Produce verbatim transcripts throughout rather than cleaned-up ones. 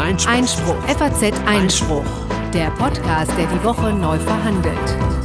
Einspruch. Einspruch. F A Z Einspruch. Der Podcast, der die Woche neu verhandelt.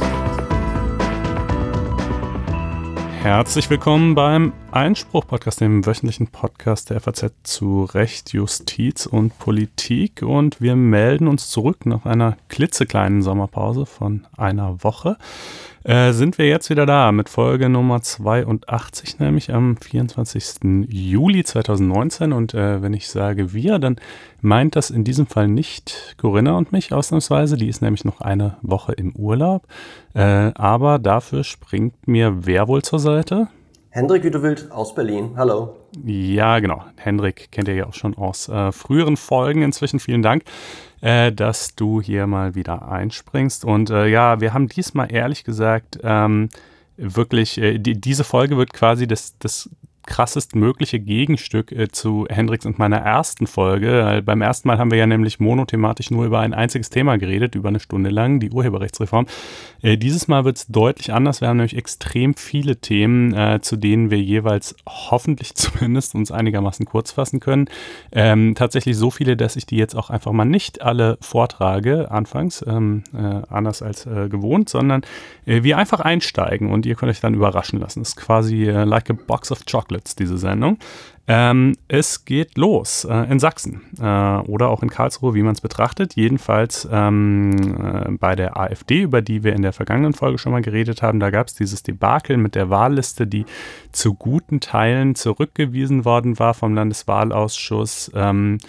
Herzlich willkommen beim Einspruch-Podcast, dem wöchentlichen Podcast der F A Z zu Recht, Justiz und Politik. Und wir melden uns zurück nach einer klitzekleinen Sommerpause von einer Woche. Äh, sind wir jetzt wieder da mit Folge Nummer zweiundachtzig, nämlich am vierundzwanzigsten Juli zweitausendneunzehn. Und äh, wenn ich sage wir, dann meint das in diesem Fall nicht Corinna und mich ausnahmsweise. Die ist nämlich noch eine Woche im Urlaub. Äh, aber dafür springt mir wer wohl zur Seite? Hendrik Hütewild aus Berlin. Hallo. Ja, genau. Hendrik kennt ihr ja auch schon aus äh, früheren Folgen. Inzwischen vielen Dank, äh, dass du hier mal wieder einspringst. Und äh, ja, wir haben diesmal ehrlich gesagt ähm, wirklich, äh, die, diese Folge wird quasi das, das krassest mögliche Gegenstück äh, zu Hendriks und meiner ersten Folge. Äh, beim ersten Mal haben wir ja nämlich monothematisch nur über ein einziges Thema geredet, über eine Stunde lang, die Urheberrechtsreform. Äh, dieses Mal wird es deutlich anders. Wir haben nämlich extrem viele Themen, äh, zu denen wir jeweils hoffentlich zumindest uns einigermaßen kurz fassen können. Ähm, tatsächlich so viele, dass ich die jetzt auch einfach mal nicht alle vortrage, anfangs, ähm, äh, anders als äh, gewohnt, sondern äh, wir einfach einsteigen und ihr könnt euch dann überraschen lassen. Das ist quasi äh, like a box of chocolates, diese Sendung. Ähm, es geht los äh, in Sachsen äh, oder auch in Karlsruhe, wie man es betrachtet. Jedenfalls ähm, äh, bei der AfD, über die wir in der vergangenen Folge schon mal geredet haben. Da gab es dieses Debakel mit der Wahlliste, die zu guten Teilen zurückgewiesen worden war vom Landeswahlausschuss. Ähm,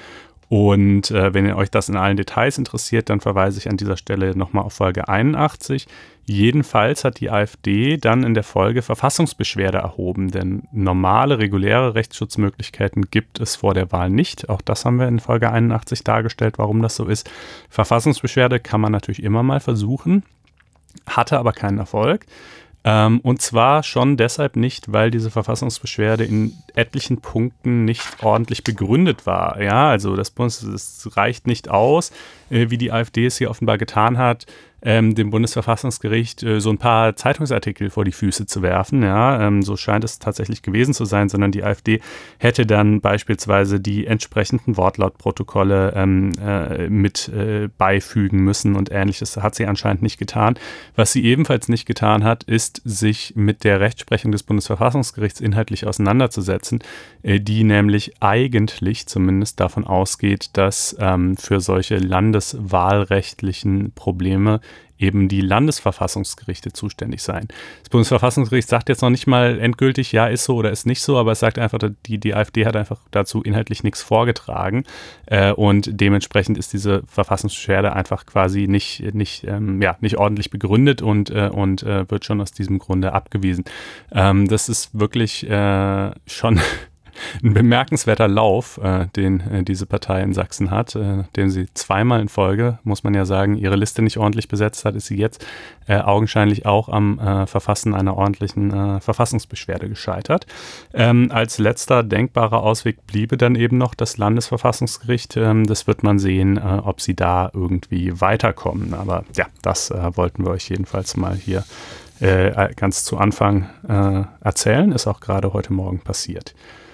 Und äh, wenn ihr euch das in allen Details interessiert, dann verweise ich an dieser Stelle nochmal auf Folge einundachtzig. Jedenfalls hat die AfD dann in der Folge Verfassungsbeschwerde erhoben, denn normale, reguläre Rechtsschutzmöglichkeiten gibt es vor der Wahl nicht. Auch das haben wir in Folge einundachtzig dargestellt, warum das so ist. Verfassungsbeschwerde kann man natürlich immer mal versuchen, hatte aber keinen Erfolg. Ähm, und zwar schon deshalb nicht, weil diese Verfassungsbeschwerde in etlichen Punkten nicht ordentlich begründet war. Ja, also das, das reicht nicht aus, äh, wie die AfD es hier offenbar getan hat, ähm, dem Bundesverfassungsgericht äh, so ein paar Zeitungsartikel vor die Füße zu werfen. Ja, ähm, so scheint es tatsächlich gewesen zu sein, sondern die AfD hätte dann beispielsweise die entsprechenden Wortlautprotokolle ähm, äh, mit äh, beifügen müssen und Ähnliches. Das hat sie anscheinend nicht getan. Was sie ebenfalls nicht getan hat, ist, sich mit der Rechtsprechung des Bundesverfassungsgerichts inhaltlich auseinanderzusetzen, äh, die nämlich eigentlich zumindest davon ausgeht, dass ähm, für solche landeswahlrechtlichen Probleme eben die Landesverfassungsgerichte zuständig seien. Das Bundesverfassungsgericht sagt jetzt noch nicht mal endgültig, ja, ist so oder ist nicht so, aber es sagt einfach, die, die AfD hat einfach dazu inhaltlich nichts vorgetragen äh, und dementsprechend ist diese Verfassungsbeschwerde einfach quasi nicht, nicht, ähm, ja, nicht ordentlich begründet und, äh, und äh, wird schon aus diesem Grunde abgewiesen. Ähm, das ist wirklich äh, schon ein bemerkenswerter Lauf, äh, den äh, diese Partei in Sachsen hat, äh, den sie zweimal in Folge, muss man ja sagen, ihre Liste nicht ordentlich besetzt hat, ist sie jetzt äh, augenscheinlich auch am äh, Verfassen einer ordentlichen äh, Verfassungsbeschwerde gescheitert. Ähm, als letzter denkbarer Ausweg bliebe dann eben noch das Landesverfassungsgericht. Ähm, das wird man sehen, äh, ob sie da irgendwie weiterkommen. Aber ja, das äh, wollten wir euch jedenfalls mal hier äh, ganz zu Anfang äh, erzählen. Ist auch gerade heute Morgen passiert.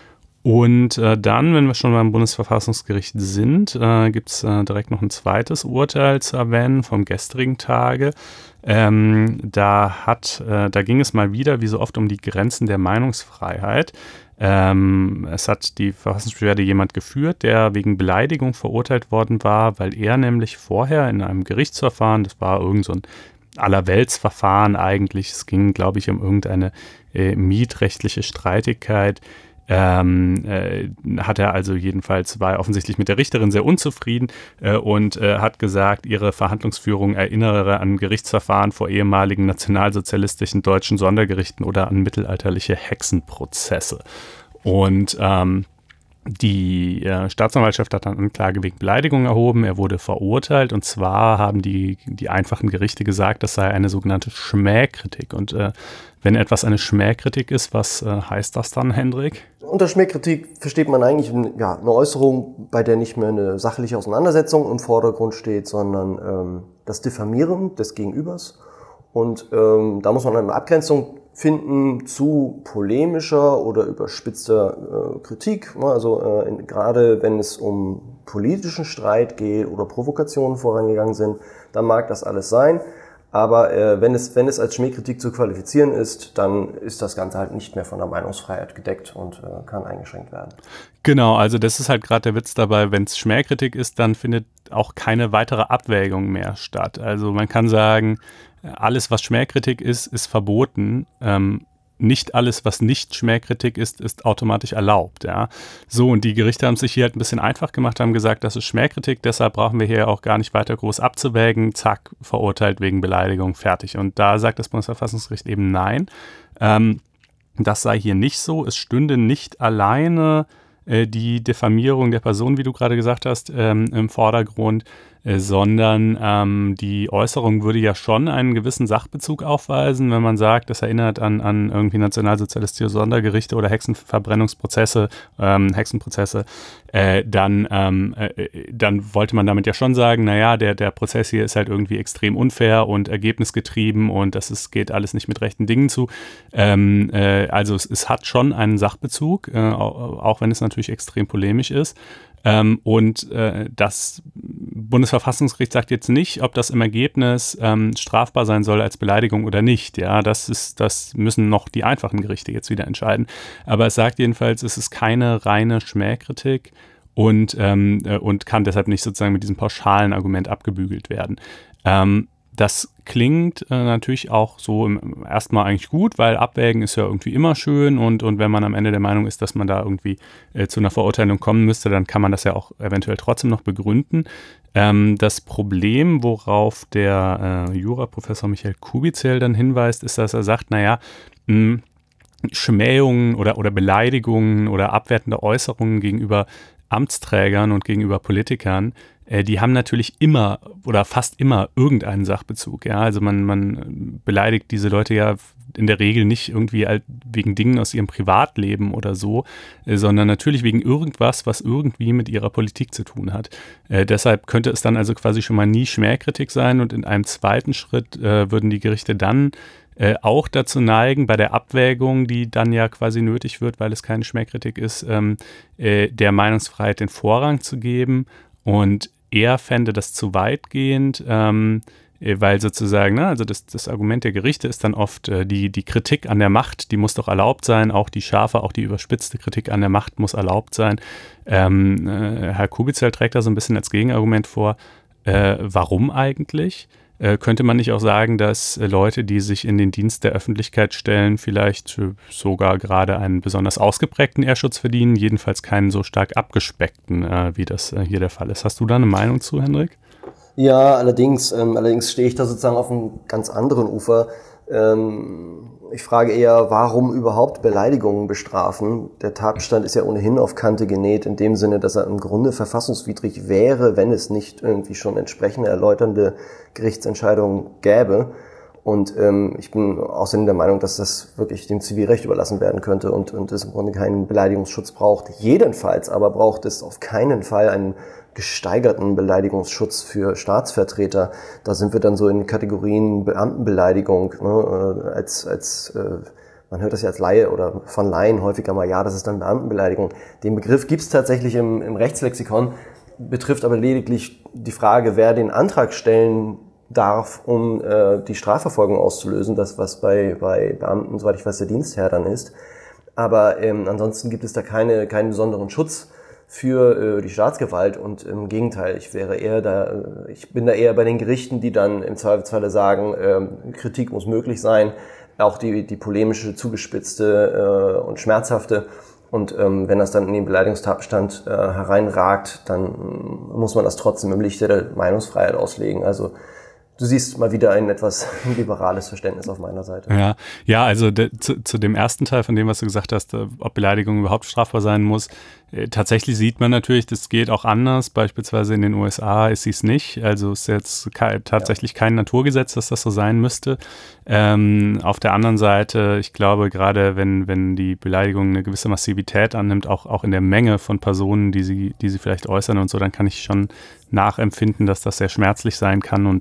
Und äh, dann, wenn wir schon beim Bundesverfassungsgericht sind, äh, gibt es äh, direkt noch ein zweites Urteil zu erwähnen vom gestrigen Tage. Ähm, da hat, äh, da ging es mal wieder, wie so oft, um die Grenzen der Meinungsfreiheit. Ähm, es hat die Verfassungsbeschwerde jemand geführt, der wegen Beleidigung verurteilt worden war, weil er nämlich vorher in einem Gerichtsverfahren, das war irgend so ein Allerweltsverfahren eigentlich, es ging, glaube ich, um irgendeine äh, mietrechtliche Streitigkeit, Ähm, äh, hat er also jedenfalls, war er offensichtlich mit der Richterin sehr unzufrieden äh, und äh, hat gesagt, ihre Verhandlungsführung erinnere an Gerichtsverfahren vor ehemaligen nationalsozialistischen deutschen Sondergerichten oder an mittelalterliche Hexenprozesse. Und ähm, die äh, Staatsanwaltschaft hat dann Anklage wegen Beleidigung erhoben. Er wurde verurteilt und zwar haben die, die einfachen Gerichte gesagt, das sei eine sogenannte Schmähkritik. Und äh, wenn etwas eine Schmähkritik ist, was äh, heißt das dann, Hendrik? Unter Schmähkritik versteht man eigentlich ja, eine Äußerung, bei der nicht mehr eine sachliche Auseinandersetzung im Vordergrund steht, sondern ähm, das Diffamieren des Gegenübers. Und ähm, da muss man eine Abgrenzung finden zu polemischer oder überspitzter äh, Kritik. Also äh, in, gerade wenn es um politischen Streit geht oder Provokationen vorangegangen sind, dann mag das alles sein. Aber äh, wenn es wenn es als Schmähkritik zu qualifizieren ist, dann ist das Ganze halt nicht mehr von der Meinungsfreiheit gedeckt und äh, kann eingeschränkt werden. Genau, also das ist halt gerade der Witz dabei, wenn es Schmähkritik ist, dann findet auch keine weitere Abwägung mehr statt. Also man kann sagen, alles, was Schmähkritik ist, ist verboten. Ähm, nicht alles, was nicht Schmähkritik ist, ist automatisch erlaubt. Ja. So, und die Gerichte haben sich hier halt ein bisschen einfach gemacht, haben gesagt, das ist Schmähkritik, deshalb brauchen wir hier auch gar nicht weiter groß abzuwägen. Zack, verurteilt wegen Beleidigung, fertig. Und da sagt das Bundesverfassungsgericht eben nein. Ähm, das sei hier nicht so. Es stünde nicht alleine äh, die Diffamierung der Person, wie du gerade gesagt hast, ähm, im Vordergrund, äh, sondern ähm, die Äußerung würde ja schon einen gewissen Sachbezug aufweisen, wenn man sagt, das erinnert an, an irgendwie nationalsozialistische Sondergerichte oder Hexenverbrennungsprozesse, ähm, Hexenprozesse, äh, dann, ähm, äh, dann wollte man damit ja schon sagen, naja, der, der Prozess hier ist halt irgendwie extrem unfair und ergebnisgetrieben und das ist, geht alles nicht mit rechten Dingen zu. Ähm, äh, also es, es hat schon einen Sachbezug, äh, auch, auch wenn es natürlich extrem polemisch ist. Ähm, und äh, das Bundesverfassungsgericht sagt jetzt nicht, ob das im Ergebnis ähm, strafbar sein soll als Beleidigung oder nicht. Ja, das ist, das müssen noch die einfachen Gerichte jetzt wieder entscheiden. Aber es sagt jedenfalls, es ist keine reine Schmähkritik und, ähm, äh, und kann deshalb nicht sozusagen mit diesem pauschalen Argument abgebügelt werden. Ähm, Das klingt äh, natürlich auch so im, erstmal eigentlich gut, weil Abwägen ist ja irgendwie immer schön und, und wenn man am Ende der Meinung ist, dass man da irgendwie äh, zu einer Verurteilung kommen müsste, dann kann man das ja auch eventuell trotzdem noch begründen. Ähm, das Problem, worauf der äh, Juraprofessor Michael Kubizell dann hinweist, ist, dass er sagt, naja, mh, Schmähungen oder, oder Beleidigungen oder abwertende Äußerungen gegenüber Amtsträgern und gegenüber Politikern, die haben natürlich immer oder fast immer irgendeinen Sachbezug. Ja? Also man, man beleidigt diese Leute ja in der Regel nicht irgendwie wegen Dingen aus ihrem Privatleben oder so, sondern natürlich wegen irgendwas, was irgendwie mit ihrer Politik zu tun hat. Äh, deshalb könnte es dann also quasi schon mal nie Schmähkritik sein und in einem zweiten Schritt äh, würden die Gerichte dann äh, auch dazu neigen, bei der Abwägung, die dann ja quasi nötig wird, weil es keine Schmähkritik ist, ähm, äh, der Meinungsfreiheit den Vorrang zu geben. Und er fände das zu weitgehend, ähm, weil sozusagen, ne, also das, das Argument der Gerichte ist dann oft, äh, die, die Kritik an der Macht, die muss doch erlaubt sein, auch die scharfe, auch die überspitzte Kritik an der Macht muss erlaubt sein. Ähm, äh, Herr Kubizell trägt da so ein bisschen als Gegenargument vor, äh, warum eigentlich? Äh, könnte man nicht auch sagen, dass äh, Leute, die sich in den Dienst der Öffentlichkeit stellen, vielleicht äh, sogar gerade einen besonders ausgeprägten Ehrschutz verdienen, jedenfalls keinen so stark abgespeckten, äh, wie das äh, hier der Fall ist. Hast du da eine Meinung zu, Hendrik? Ja, allerdings, ähm, allerdings stehe ich da sozusagen auf einem ganz anderen Ufer. Ähm, ich frage eher, warum überhaupt Beleidigungen bestrafen? Der Tatbestand ist ja ohnehin auf Kante genäht, in dem Sinne, dass er im Grunde verfassungswidrig wäre, wenn es nicht irgendwie schon entsprechende erläuternde Gerichtsentscheidungen gäbe. Und ähm, ich bin außerdem der Meinung, dass das wirklich dem Zivilrecht überlassen werden könnte und, und es im Grunde keinen Beleidigungsschutz braucht. Jedenfalls aber braucht es auf keinen Fall einen gesteigerten Beleidigungsschutz für Staatsvertreter. Da sind wir dann so in Kategorien Beamtenbeleidigung, ne, als, als äh, man hört das ja als Laie oder von Laien häufiger mal, ja, das ist dann Beamtenbeleidigung. Den Begriff gibt es tatsächlich im, im Rechtslexikon, betrifft aber lediglich die Frage, wer den Antrag stellen darf, um äh, die Strafverfolgung auszulösen, das was bei, bei Beamten, soweit ich weiß, der Dienstherr dann ist. Aber ähm, ansonsten gibt es da keine, keinen besonderen Schutz für äh, die Staatsgewalt und im Gegenteil, ich wäre eher da, äh, ich bin da eher bei den Gerichten, die dann im Zweifelsfalle sagen, äh, Kritik muss möglich sein, auch die, die polemische, zugespitzte äh, und schmerzhafte. Und ähm, wenn das dann in den Beleidigungstatbestand äh, hereinragt, dann muss man das trotzdem im Lichte der Meinungsfreiheit auslegen. Also du siehst mal wieder ein etwas liberales Verständnis auf meiner Seite. Ja, ja, also de, zu, zu dem ersten Teil von dem, was du gesagt hast, ob Beleidigung überhaupt strafbar sein muss, äh, tatsächlich sieht man natürlich, das geht auch anders. Beispielsweise in den U S A ist sie es nicht. Also ist jetzt ke- tatsächlich ja. kein Naturgesetz, dass das so sein müsste. Ähm, auf der anderen Seite, ich glaube, gerade wenn, wenn die Beleidigung eine gewisse Massivität annimmt, auch, auch in der Menge von Personen, die sie, die sie vielleicht äußern und so, dann kann ich schon nachempfinden, dass das sehr schmerzlich sein kann und vielleicht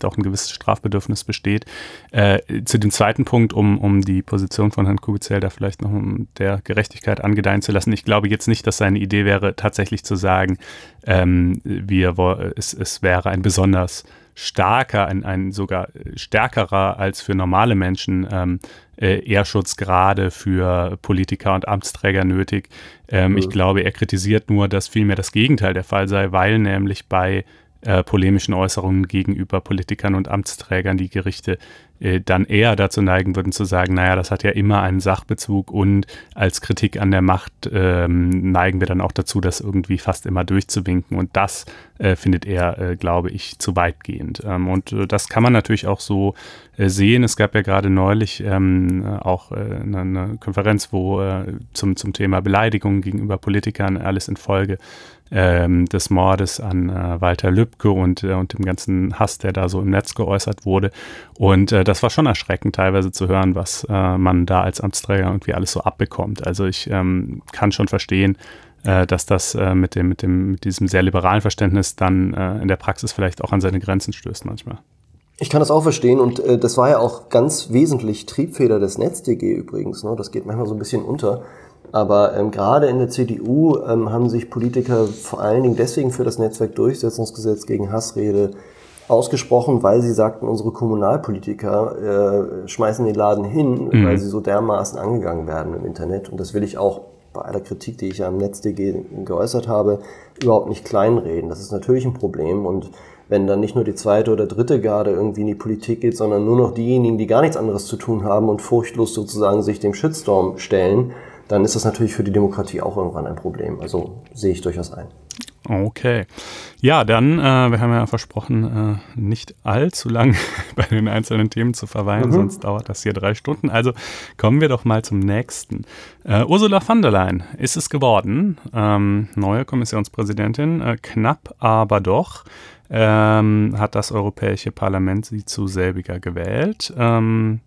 auch ein gewisses Strafbedürfnis besteht. Äh, zu dem zweiten Punkt, um, um die Position von Herrn Kubizell da vielleicht noch um der Gerechtigkeit angedeihen zu lassen. Ich glaube jetzt nicht, dass seine Idee wäre, tatsächlich zu sagen, ähm, wir, es, es wäre ein besonders starker, ein, ein sogar stärkerer als für normale Menschen ähm, äh, Ehrschutz gerade für Politiker und Amtsträger nötig. Ähm, mhm. Ich glaube, er kritisiert nur, dass vielmehr das Gegenteil der Fall sei, weil nämlich bei äh, polemischen Äußerungen gegenüber Politikern und Amtsträgern die Gerichte äh, dann eher dazu neigen würden zu sagen, naja, das hat ja immer einen Sachbezug und als Kritik an der Macht ähm, neigen wir dann auch dazu, das irgendwie fast immer durchzuwinken und das äh, findet er, äh, glaube ich, zu weitgehend. Ähm, und äh, das kann man natürlich auch so äh, sehen. Es gab ja gerade neulich ähm, auch äh, eine, eine Konferenz, wo äh, zum, zum Thema Beleidigung gegenüber Politikern, alles in Folge Ähm, des Mordes an äh, Walter Lübcke und, äh, und dem ganzen Hass, der da so im Netz geäußert wurde. Und äh, das war schon erschreckend, teilweise zu hören, was äh, man da als Amtsträger irgendwie alles so abbekommt. Also ich ähm, kann schon verstehen, äh, dass das äh, mit dem, mit dem, mit diesem sehr liberalen Verständnis dann äh, in der Praxis vielleicht auch an seine Grenzen stößt manchmal. Ich kann das auch verstehen und äh, das war ja auch ganz wesentlich Triebfeder des NetzDG übrigens. Ne? Das geht manchmal so ein bisschen unter. Aber ähm, gerade in der C D U ähm, haben sich Politiker vor allen Dingen deswegen für das Netzwerkdurchsetzungsgesetz gegen Hassrede ausgesprochen, weil sie sagten, unsere Kommunalpolitiker äh, schmeißen den Laden hin, mhm. weil sie so dermaßen angegangen werden im Internet. Und das will ich auch bei aller Kritik, die ich ja am NetzDG geäußert habe, überhaupt nicht kleinreden. Das ist natürlich ein Problem und wenn dann nicht nur die zweite oder dritte Garde irgendwie in die Politik geht, sondern nur noch diejenigen, die gar nichts anderes zu tun haben und furchtlos sozusagen sich dem Shitstorm stellen, dann ist das natürlich für die Demokratie auch irgendwann ein Problem. Also sehe ich durchaus ein. Okay. Ja, dann, äh, wir haben ja versprochen, äh, nicht allzu lang bei den einzelnen Themen zu verweilen, mhm. sonst dauert das hier drei Stunden. Also kommen wir doch mal zum nächsten. Äh, Ursula von der Leyen ist es geworden, ähm, neue Kommissionspräsidentin, äh, knapp aber doch. Ähm, hat das Europäische Parlament sie zu selbiger gewählt. Ähm,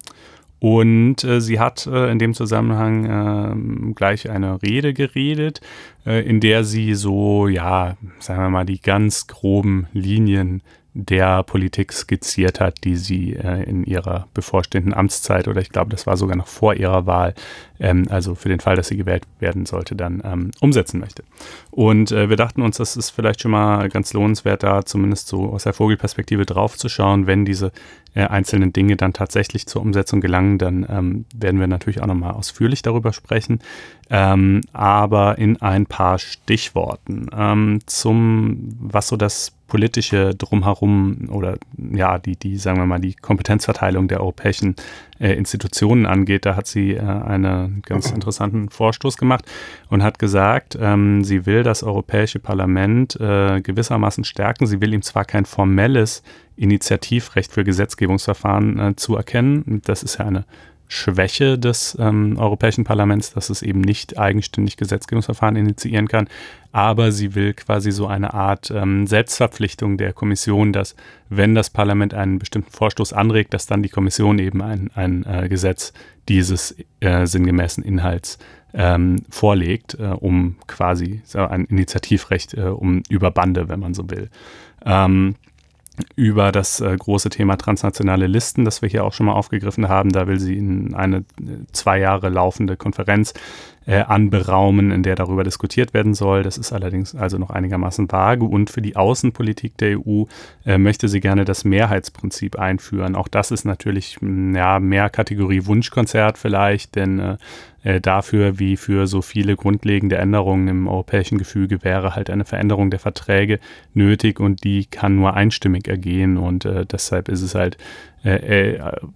Und äh, sie hat äh, in dem Zusammenhang äh, gleich eine Rede geredet, äh, in der sie so, ja, sagen wir mal, die ganz groben Linien der Politik skizziert hat, die sie äh, in ihrer bevorstehenden Amtszeit oder ich glaube, das war sogar noch vor ihrer Wahl, ähm, also für den Fall, dass sie gewählt werden sollte, dann ähm, umsetzen möchte. Und äh, wir dachten uns, das ist vielleicht schon mal ganz lohnenswert, da zumindest so aus der Vogelperspektive drauf zu schauen. Wenn diese äh, einzelnen Dinge dann tatsächlich zur Umsetzung gelangen, dann ähm, werden wir natürlich auch nochmal ausführlich darüber sprechen. Ähm, aber in ein paar Stichworten ähm, zum, was so das politische Drumherum oder ja, die, die, sagen wir mal, die Kompetenzverteilung der europäischen äh, Institutionen angeht, da hat sie äh, einen ganz interessanten Vorstoß gemacht und hat gesagt, ähm, sie will das Europäische Parlament äh, gewissermaßen stärken. Sie will ihm zwar kein formelles Initiativrecht für Gesetzgebungsverfahren äh, zuerkennen, das ist ja eine Schwäche des ähm, Europäischen Parlaments, dass es eben nicht eigenständig Gesetzgebungsverfahren initiieren kann. Aber sie will quasi so eine Art ähm, Selbstverpflichtung der Kommission, dass wenn das Parlament einen bestimmten Vorstoß anregt, dass dann die Kommission eben ein, ein äh, Gesetz dieses äh, sinngemäßen Inhalts ähm, vorlegt, äh, um quasi so ein Initiativrecht äh, um über Bande, wenn man so will. Ähm, über das äh, große Thema transnationale Listen, das wir hier auch schon mal aufgegriffen haben. Da will sie in eine äh, zwei Jahre laufende Konferenz äh, anberaumen, in der darüber diskutiert werden soll. Das ist allerdings also noch einigermaßen vage. Und für die Außenpolitik der E U äh, möchte sie gerne das Mehrheitsprinzip einführen. Auch das ist natürlich mh, ja, mehr Kategorie Wunschkonzert vielleicht, denn äh, Äh, dafür, wie für so viele grundlegende Änderungen im europäischen Gefüge, wäre halt eine Veränderung der Verträge nötig und die kann nur einstimmig ergehen und äh, deshalb ist es halt äh,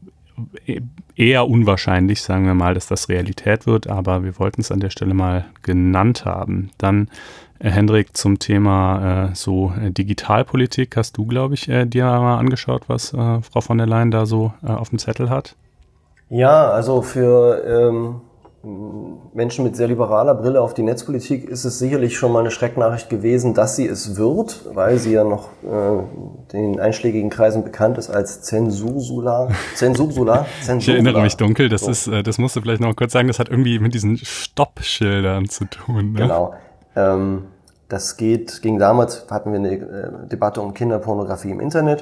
äh, eher unwahrscheinlich, sagen wir mal, dass das Realität wird, aber wir wollten es an der Stelle mal genannt haben. Dann, äh, Hendrik, zum Thema äh, so äh, Digitalpolitik hast du, glaube ich, äh, dir mal angeschaut, was äh, Frau von der Leyen da so äh, auf dem Zettel hat? Ja, also für ähm Menschen mit sehr liberaler Brille auf die Netzpolitik ist es sicherlich schon mal eine Schrecknachricht gewesen, dass sie es wird, weil sie ja noch äh, den einschlägigen Kreisen bekannt ist als Zensursula. Zensursula. Zensursula. Ich erinnere mich dunkel, das so. ist, äh, das musst du vielleicht noch kurz sagen, das hat irgendwie mit diesen Stoppschildern zu tun. Ne? Genau. Ähm, das geht, ging damals, hatten wir eine äh, Debatte um Kinderpornografie im Internet.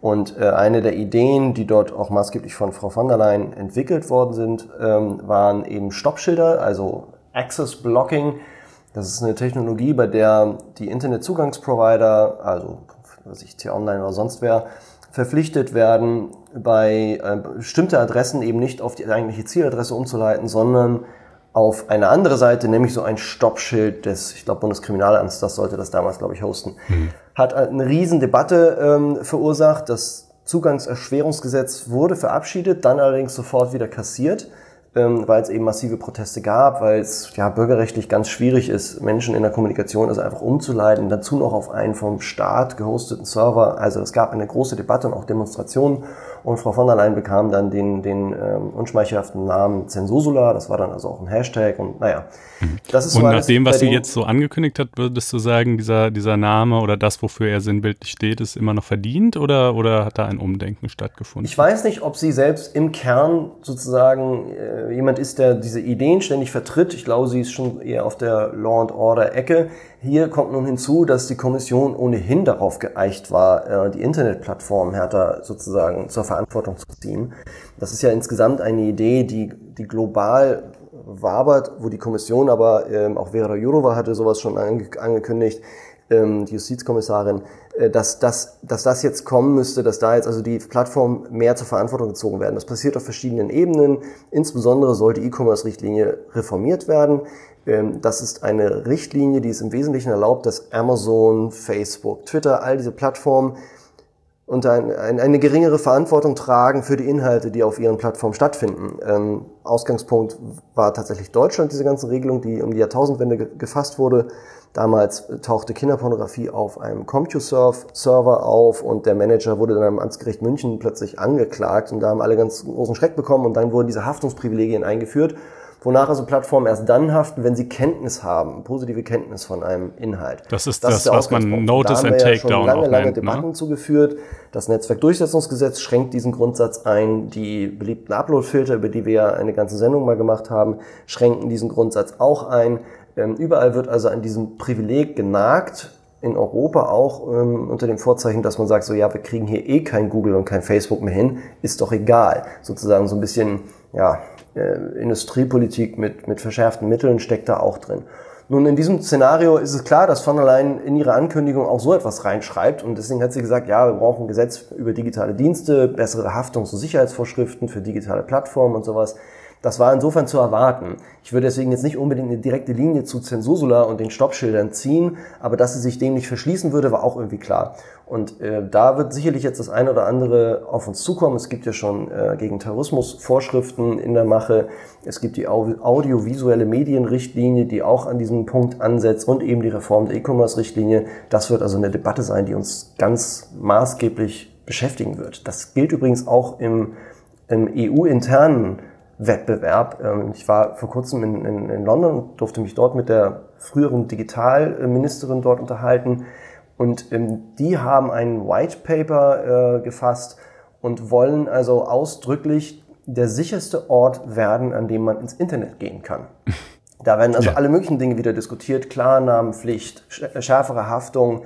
Und äh, eine der Ideen, die dort auch maßgeblich von Frau von der Leyen entwickelt worden sind, ähm, waren eben Stoppschilder, also Access Blocking. Das ist eine Technologie, bei der die Internetzugangsprovider, also was ich T-Online oder sonst wer, verpflichtet werden, bei äh, bestimmte Adressen eben nicht auf die eigentliche Zieladresse umzuleiten, sondern auf eine andere Seite, nämlich so ein Stoppschild des, ich glaube, Bundeskriminalamts, das sollte das damals, glaube ich, hosten, mhm. hat eine riesen Debatte ähm, verursacht. Das Zugangserschwerungsgesetz wurde verabschiedet, dann allerdings sofort wieder kassiert, ähm, weil es eben massive Proteste gab, weil es ja bürgerrechtlich ganz schwierig ist, Menschen in der Kommunikation also einfach umzuleiten, dazu noch auf einen vom Staat gehosteten Server. Also es gab eine große Debatte und auch Demonstrationen. Und Frau von der Leyen bekam dann den, den ähm, unschmeichelhaften Namen Zensosula, das war dann also auch ein Hashtag und naja. Das ist und so nach dem, was sie den, jetzt so angekündigt hat, würdest du sagen, dieser, dieser Name oder das, wofür er sinnbildlich steht, ist immer noch verdient oder, oder hat da ein Umdenken stattgefunden? Ich weiß nicht, ob sie selbst im Kern sozusagen äh, jemand ist, der diese Ideen ständig vertritt. Ich glaube, sie ist schon eher auf der Law and Order Ecke. Hier kommt nun hinzu, dass die Kommission ohnehin darauf geeicht war, die Internetplattformen härter sozusagen zur Verantwortung zu ziehen. Das ist ja insgesamt eine Idee, die, die global wabert, wo die Kommission aber, ähm, auch Vera Jourova hatte sowas schon ange- angekündigt, ähm, die Justizkommissarin, äh, dass, dass, dass das jetzt kommen müsste, dass da jetzt also die Plattformen mehr zur Verantwortung gezogen werden. Das passiert auf verschiedenen Ebenen. Insbesondere soll die E-Commerce-Richtlinie reformiert werden. Das ist eine Richtlinie, die es im Wesentlichen erlaubt, dass Amazon, Facebook, Twitter, all diese Plattformen unter ein, ein, eine geringere Verantwortung tragen für die Inhalte, die auf ihren Plattformen stattfinden. Ähm, Ausgangspunkt war tatsächlich Deutschland, diese ganze Regelung, die um die Jahrtausendwende ge- gefasst wurde. Damals tauchte Kinderpornografie auf einem CompuServe-Server auf und der Manager wurde dann am Amtsgericht München plötzlich angeklagt und da haben alle ganz großen Schreck bekommen und dann wurden diese Haftungsprivilegien eingeführt, wonach also Plattformen erst dann haften, wenn sie Kenntnis haben, positive Kenntnis von einem Inhalt. Das ist das, das ist was man Notice and Takedown auch nennt. Da haben wir ja schon lange, lange nennt, Debatten ne? zugeführt. Das Netzwerkdurchsetzungsgesetz schränkt diesen Grundsatz ein. Die beliebten Uploadfilter, über die wir ja eine ganze Sendung mal gemacht haben, schränken diesen Grundsatz auch ein. Ähm, überall wird also an diesem Privileg genagt, in Europa auch ähm, unter dem Vorzeichen, dass man sagt, so ja, wir kriegen hier eh kein Google und kein Facebook mehr hin, ist doch egal. Sozusagen so ein bisschen, ja, äh, Industriepolitik mit, mit verschärften Mitteln steckt da auch drin. Nun, in diesem Szenario ist es klar, dass von der Leyen in ihre Ankündigung auch so etwas reinschreibt und deswegen hat sie gesagt, ja, wir brauchen ein Gesetz über digitale Dienste, bessere Haftungs- und Sicherheitsvorschriften für digitale Plattformen und sowas. Das war insofern zu erwarten. Ich würde deswegen jetzt nicht unbedingt eine direkte Linie zu Zensosula und den Stoppschildern ziehen, aber dass sie sich dem nicht verschließen würde, war auch irgendwie klar. Und äh, da wird sicherlich jetzt das eine oder andere auf uns zukommen. Es gibt ja schon äh, gegen Terrorismus Vorschriften in der Mache. Es gibt die Au- audiovisuelle Medienrichtlinie, die auch an diesem Punkt ansetzt und eben die Reform der E-Commerce-Richtlinie. Das wird also eine Debatte sein, die uns ganz maßgeblich beschäftigen wird. Das gilt übrigens auch im, im E U-internen Wettbewerb. Ich war vor kurzem in, in, in London und durfte mich dort mit der früheren Digitalministerin dort unterhalten. Und ähm, die haben ein White Paper äh, gefasst und wollen also ausdrücklich der sicherste Ort werden, an dem man ins Internet gehen kann. Da werden also ja. alle möglichen Dinge wieder diskutiert. Klarnamenpflicht, schärfere Haftung,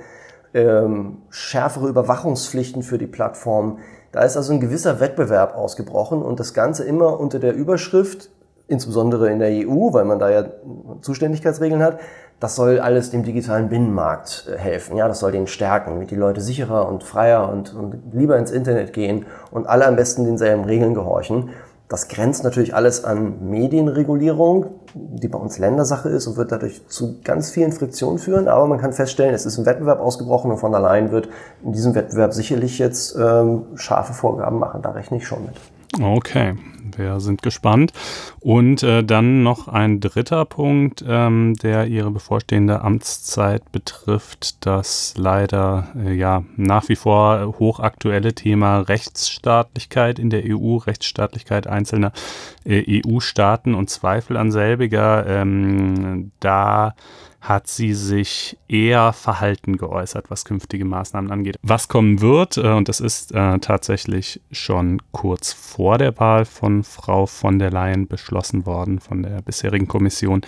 ähm, schärfere Überwachungspflichten für die Plattform. Da ist also ein gewisser Wettbewerb ausgebrochen und das Ganze immer unter der Überschrift, insbesondere in der E U, weil man da ja Zuständigkeitsregeln hat, das soll alles dem digitalen Binnenmarkt helfen. Ja, das soll den stärken, damit die Leute sicherer und freier und, und lieber ins Internet gehen und alle am besten denselben Regeln gehorchen. Das grenzt natürlich alles an Medienregulierung, die bei uns Ländersache ist und wird dadurch zu ganz vielen Friktionen führen. Aber man kann feststellen, es ist ein Wettbewerb ausgebrochen und von der Leyen wird in diesem Wettbewerb sicherlich jetzt ähm, scharfe Vorgaben machen. Da rechne ich schon mit. Okay, wir sind gespannt. Und äh, dann noch ein dritter Punkt, ähm, der Ihre bevorstehende Amtszeit betrifft, das leider äh, ja nach wie vor hochaktuelle Thema Rechtsstaatlichkeit in der E U, Rechtsstaatlichkeit einzelner äh, E U-Staaten und Zweifel an selbiger. Ähm, da hat sie sich eher verhalten geäußert, was künftige Maßnahmen angeht. Was kommen wird, äh, und das ist äh, tatsächlich schon kurz vor der Wahl von Frau von der Leyen beschlossen worden, von der bisherigen Kommission,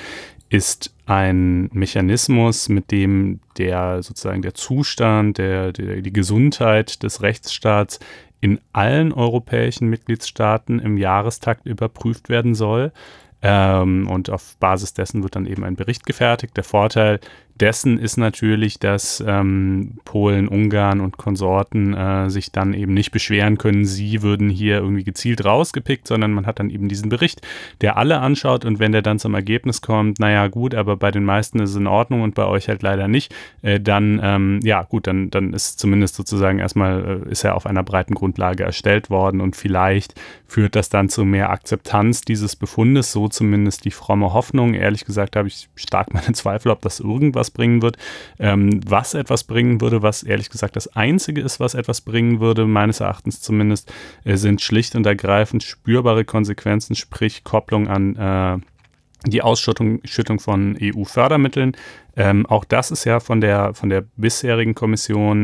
ist ein Mechanismus, mit dem der sozusagen der Zustand, der, der, die Gesundheit des Rechtsstaats in allen europäischen Mitgliedstaaten im Jahrestakt überprüft werden soll. Ähm, und auf Basis dessen wird dann eben ein Bericht gefertigt. Der Vorteil dessen ist natürlich, dass ähm, Polen, Ungarn und Konsorten äh, sich dann eben nicht beschweren können, sie würden hier irgendwie gezielt rausgepickt, sondern man hat dann eben diesen Bericht, der alle anschaut, und wenn der dann zum Ergebnis kommt, naja gut, aber bei den meisten ist es in Ordnung und bei euch halt leider nicht, äh, dann, ähm, ja gut, dann, dann ist zumindest sozusagen erstmal, äh, ist er auf einer breiten Grundlage erstellt worden und vielleicht führt das dann zu mehr Akzeptanz dieses Befundes, so zumindest die fromme Hoffnung. Ehrlich gesagt habe ich stark meine Zweifel, ob das irgendwas bringen wird. Ähm, was etwas bringen würde, was ehrlich gesagt das Einzige ist, was etwas bringen würde, meines Erachtens zumindest, äh, sind schlicht und ergreifend spürbare Konsequenzen, sprich Kopplung an äh, die Ausschüttung Schüttung von E U-Fördermitteln. Ähm, auch das ist ja von der, von der bisherigen Kommission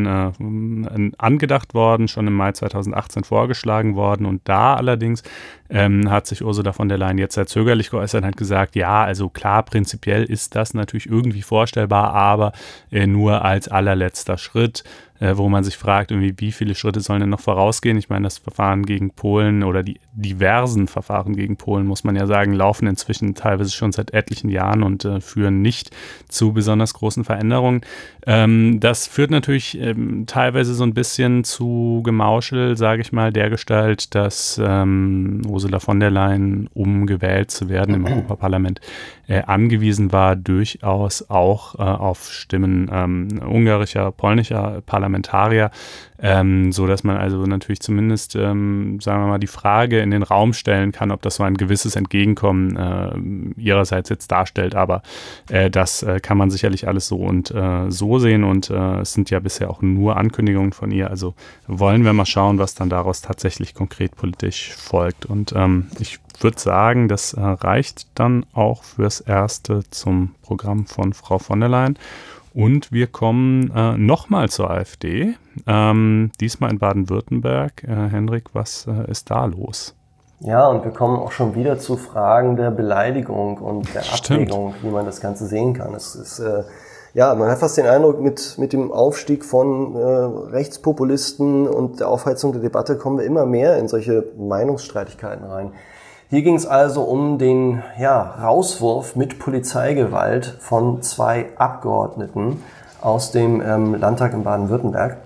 äh, angedacht worden, schon im Mai zweitausendachtzehn vorgeschlagen worden. Und da allerdings ähm, hat sich Ursula von der Leyen jetzt sehr zögerlich geäußert und hat gesagt, ja, also klar, prinzipiell ist das natürlich irgendwie vorstellbar, aber äh, nur als allerletzter Schritt, äh, wo man sich fragt, irgendwie, wie viele Schritte sollen denn noch vorausgehen? Ich meine, das Verfahren gegen Polen oder die diversen Verfahren gegen Polen, muss man ja sagen, laufen inzwischen teilweise schon seit etlichen Jahren und äh, führen nicht zu besonders großen Veränderungen. Ähm, das führt natürlich ähm, teilweise so ein bisschen zu Gemauschel, sage ich mal, dergestalt, dass ähm, Ursula von der Leyen, um gewählt zu werden im Europaparlament, äh, angewiesen war, durchaus auch äh, auf Stimmen ähm, ungarischer, polnischer Parlamentarier, ähm, so dass man also natürlich zumindest, ähm, sagen wir mal, die Frage in den Raum stellen kann, ob das so ein gewisses Entgegenkommen äh, ihrerseits jetzt darstellt, aber äh, das äh, kann man sicherlich alles so und äh, so sehen und äh, es sind ja bisher auch nur Ankündigungen von ihr, also wollen wir mal schauen, was dann daraus tatsächlich konkret politisch folgt und ähm, ich würde sagen, das äh, reicht dann auch fürs Erste zum Programm von Frau von der Leyen. Und wir kommen äh, nochmal zur AfD, ähm, diesmal in Baden-Württemberg. Äh, Hendrik, was äh, ist da los? Ja, und wir kommen auch schon wieder zu Fragen der Beleidigung und der Abwägung, wie man das Ganze sehen kann. Es ist, äh, ja, man hat fast den Eindruck, mit, mit dem Aufstieg von äh, Rechtspopulisten und der Aufheizung der Debatte kommen wir immer mehr in solche Meinungsstreitigkeiten rein. Hier ging es also um den ja, Rauswurf mit Polizeigewalt von zwei Abgeordneten aus dem ähm, Landtag in Baden-Württemberg.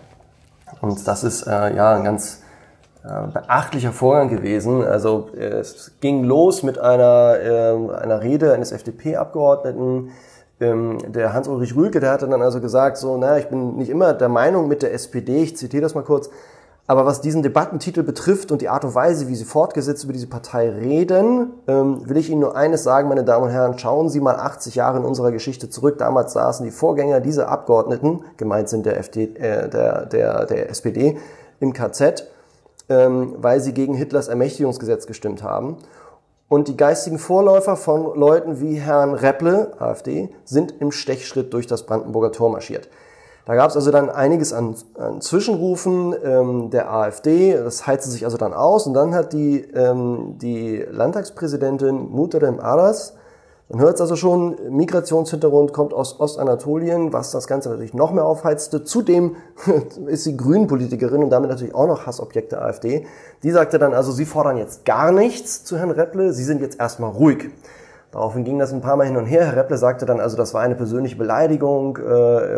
Und das ist äh, ja ein ganz äh, beachtlicher Vorgang gewesen. Also äh, es ging los mit einer, äh, einer Rede eines F D P-Abgeordneten. Ähm, der Hans-Ulrich Rühlke, der hatte dann also gesagt, so, naja, ich bin nicht immer der Meinung mit der S P D, ich zitiere das mal kurz, aber was diesen Debattentitel betrifft und die Art und Weise, wie Sie fortgesetzt über diese Partei reden, ähm, will ich Ihnen nur eines sagen, meine Damen und Herren, schauen Sie mal achtzig Jahre in unserer Geschichte zurück. Damals saßen die Vorgänger dieser Abgeordneten, gemeint sind der, F D, äh, der, der, der S P D, im K Z, ähm, weil sie gegen Hitlers Ermächtigungsgesetz gestimmt haben. Und die geistigen Vorläufer von Leuten wie Herrn Repple, AfD, sind im Stechschritt durch das Brandenburger Tor marschiert. Da gab es also dann einiges an, an Zwischenrufen ähm, der AfD, das heizte sich also dann aus und dann hat die, ähm, die Landtagspräsidentin Muhterem Aras, man hört es also schon, Migrationshintergrund, kommt aus Ostanatolien, was das Ganze natürlich noch mehr aufheizte. Zudem ist sie Grünen-Politikerin und damit natürlich auch noch Hassobjekt der AfD. Die sagte dann also, sie fordern jetzt gar nichts zu Herrn Repple, sie sind jetzt erstmal ruhig. Daraufhin ging das ein paar Mal hin und her. Herr Repple sagte dann also, das war eine persönliche Beleidigung, äh,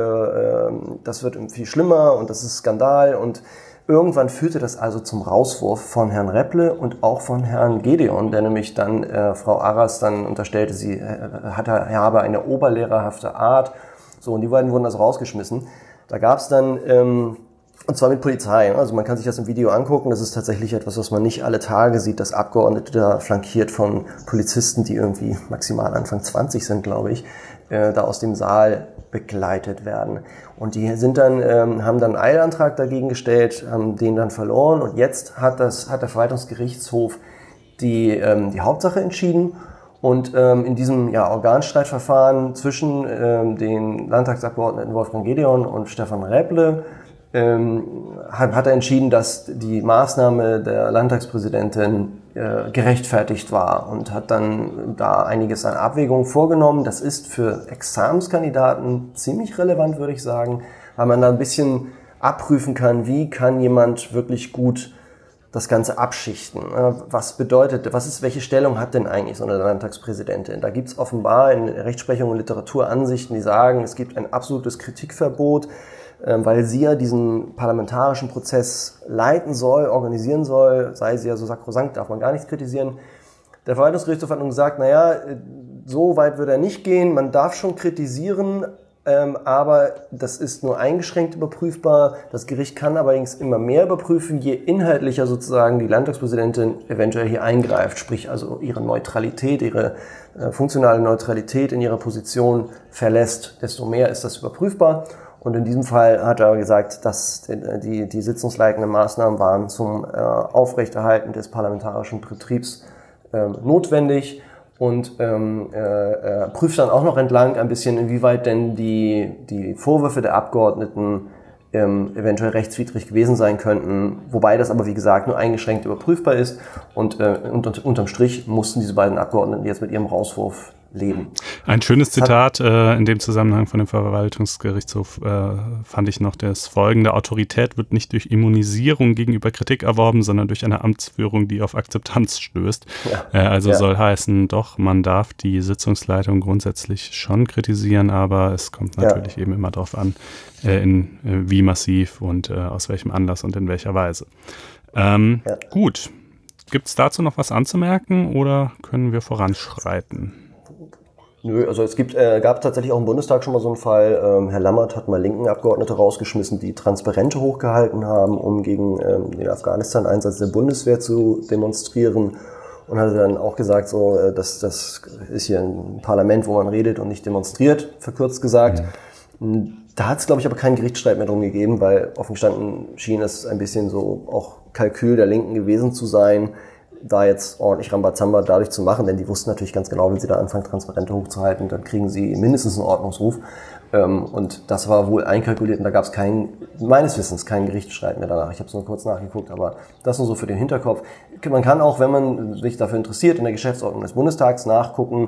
äh, das wird viel schlimmer und das ist Skandal. Und irgendwann führte das also zum Rauswurf von Herrn Repple und auch von Herrn Gedeon, der nämlich dann äh, Frau Aras dann unterstellte, sie äh, hatte, er habe eine oberlehrerhafte Art. So, und die beiden wurden also rausgeschmissen. Da gab es dann... Ähm, Und zwar mit Polizei. Also man kann sich das im Video angucken. Das ist tatsächlich etwas, was man nicht alle Tage sieht, dass Abgeordnete da flankiert von Polizisten, die irgendwie maximal Anfang zwanzig sind, glaube ich, äh, da aus dem Saal begleitet werden. Und die sind dann, ähm, haben dann einen Eilantrag dagegen gestellt, haben den dann verloren. Und jetzt hat das, hat der Verwaltungsgerichtshof die, ähm, die Hauptsache entschieden. Und ähm, in diesem ja, Organstreitverfahren zwischen ähm, den Landtagsabgeordneten Wolfgang Gedeon und Stefan Repple Ähm, hat, hat er entschieden, dass die Maßnahme der Landtagspräsidentin äh, gerechtfertigt war und hat dann da einiges an Abwägungen vorgenommen. Das ist für Examenskandidaten ziemlich relevant, würde ich sagen, weil man da ein bisschen abprüfen kann, wie kann jemand wirklich gut das Ganze abschichten. Was bedeutet, was ist, welche Stellung hat denn eigentlich so eine Landtagspräsidentin? Da gibt es offenbar in Rechtsprechung und Literatur Ansichten, die sagen, es gibt ein absolutes Kritikverbot, weil sie ja diesen parlamentarischen Prozess leiten soll, organisieren soll, sei sie ja so sakrosankt, darf man gar nichts kritisieren. Der Verwaltungsgerichtshof hat nun gesagt, naja, so weit wird er nicht gehen, man darf schon kritisieren, Ähm, aber das ist nur eingeschränkt überprüfbar. Das Gericht kann allerdings immer mehr überprüfen, je inhaltlicher sozusagen die Landtagspräsidentin eventuell hier eingreift, sprich also ihre Neutralität, ihre äh, funktionale Neutralität in ihrer Position verlässt, desto mehr ist das überprüfbar. Und in diesem Fall hat er gesagt, dass die, die sitzungsleitenden Maßnahmen waren zum äh, Aufrechterhalten des parlamentarischen Betriebs äh, notwendig. Und ähm, äh, prüft dann auch noch entlang ein bisschen, inwieweit denn die, die Vorwürfe der Abgeordneten ähm, eventuell rechtswidrig gewesen sein könnten, wobei das aber, wie gesagt, nur eingeschränkt überprüfbar ist. Und äh, unter, unterm Strich mussten diese beiden Abgeordneten jetzt mit ihrem Rauswurf leben. Ein schönes Zitat äh, in dem Zusammenhang von dem Verwaltungsgerichtshof äh, fand ich noch das folgende: Autorität wird nicht durch Immunisierung gegenüber Kritik erworben, sondern durch eine Amtsführung, die auf Akzeptanz stößt. Ja. Äh, also ja. soll heißen, doch, man darf die Sitzungsleitung grundsätzlich schon kritisieren, aber es kommt natürlich ja. eben immer darauf an, äh, in, äh, wie massiv und äh, aus welchem Anlass und in welcher Weise. Ähm, ja. Gut. Gibt es dazu noch was anzumerken oder können wir voranschreiten? Nö, also es gibt, äh, gab tatsächlich auch im Bundestag schon mal so einen Fall. Ähm, Herr Lammert hat mal linken Abgeordnete rausgeschmissen, die Transparente hochgehalten haben, um gegen ähm, den Afghanistan-Einsatz der Bundeswehr zu demonstrieren. Und hat dann auch gesagt, so, äh, dass das ist hier ein Parlament, wo man redet und nicht demonstriert, verkürzt gesagt. Mhm. Da hat es, glaube ich, aber keinen Gerichtsstreit mehr drum gegeben, weil offen gestanden schien es ein bisschen so auch Kalkül der Linken gewesen zu sein, da jetzt ordentlich Rambazamba dadurch zu machen, denn die wussten natürlich ganz genau, wenn sie da anfangen, Transparente hochzuhalten, dann kriegen sie mindestens einen Ordnungsruf. Und das war wohl einkalkuliert und da gab es keinen, meines Wissens, keinen Gerichtsstreit mehr danach. Ich habe es nur kurz nachgeguckt, aber das nur so für den Hinterkopf. Man kann auch, wenn man sich dafür interessiert, in der Geschäftsordnung des Bundestags nachgucken.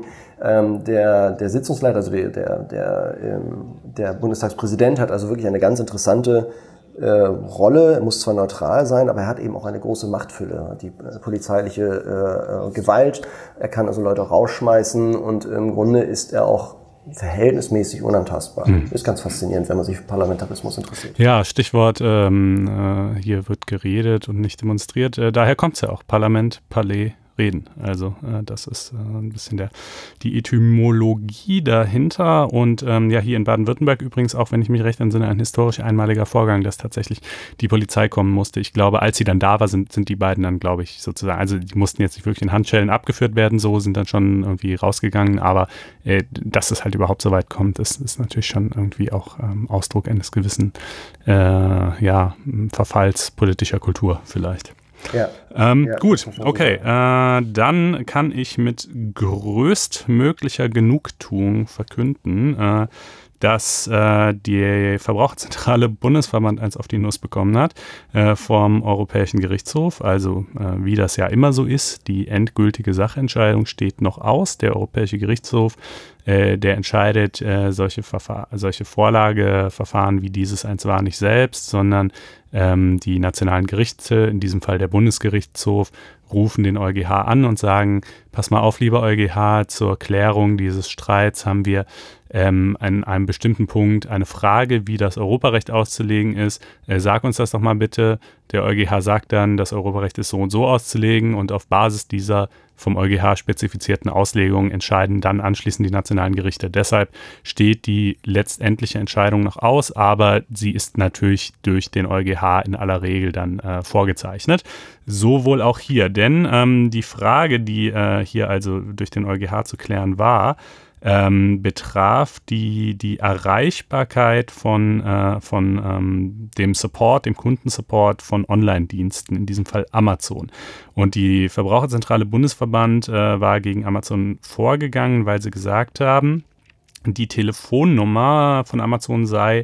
Der, der Sitzungsleiter, also der, der, der, der Bundestagspräsident hat also wirklich eine ganz interessante Äh, Rolle. Er muss zwar neutral sein, aber er hat eben auch eine große Machtfülle. Die äh, polizeiliche äh, Gewalt, er kann also Leute rausschmeißen und im Grunde ist er auch verhältnismäßig unantastbar. Mhm. Ist ganz faszinierend, wenn man sich für Parlamentarismus interessiert. Ja, Stichwort, ähm, äh, hier wird geredet und nicht demonstriert. Äh, daher kommt es ja auch, Parlament, Palais, Reden. Also äh, das ist äh, ein bisschen der, die Etymologie dahinter und ähm, ja, hier in Baden-Württemberg übrigens auch, wenn ich mich recht entsinne, ein historisch einmaliger Vorgang, dass tatsächlich die Polizei kommen musste. Ich glaube, als sie dann da war, sind, sind die beiden dann, glaube ich, sozusagen, also die mussten jetzt nicht wirklich in Handschellen abgeführt werden, so sind dann schon irgendwie rausgegangen, aber äh, dass es halt überhaupt so weit kommt, ist, ist natürlich schon irgendwie auch ähm, Ausdruck eines gewissen äh, ja, Verfalls politischer Kultur vielleicht. Ja. Ähm, ja, gut, okay. Äh, dann kann ich mit größtmöglicher Genugtuung verkünden, äh, dass äh, die Verbraucherzentrale Bundesverband eins auf die Nuss bekommen hat äh, vom Europäischen Gerichtshof. Also äh, wie das ja immer so ist, die endgültige Sachentscheidung steht noch aus. Der Europäische Gerichtshof, äh, der entscheidet äh, solche, Verfahr- solche Vorlageverfahren wie dieses eins war nicht selbst, sondern ähm, die nationalen Gerichte, in diesem Fall der Bundesgerichtshof, rufen den EuGH an und sagen, pass mal auf, lieber EuGH, zur Klärung dieses Streits haben wir ähm, an einem bestimmten Punkt eine Frage, wie das Europarecht auszulegen ist. Äh, sag uns das doch mal bitte. Der EuGH sagt dann, das Europarecht ist so und so auszulegen und auf Basis dieser vom EuGH spezifizierten Auslegungen entscheiden dann anschließend die nationalen Gerichte. Deshalb steht die letztendliche Entscheidung noch aus, aber sie ist natürlich durch den EuGH in aller Regel dann äh, vorgezeichnet. So wohl auch hier, denn ähm, die Frage, die äh, hier also durch den EuGH zu klären war, Ähm, betraf die, die Erreichbarkeit von, äh, von ähm, dem Support, dem Kundensupport von Online-Diensten, in diesem Fall Amazon. Und die Verbraucherzentrale Bundesverband äh, war gegen Amazon vorgegangen, weil sie gesagt haben, die Telefonnummer von Amazon sei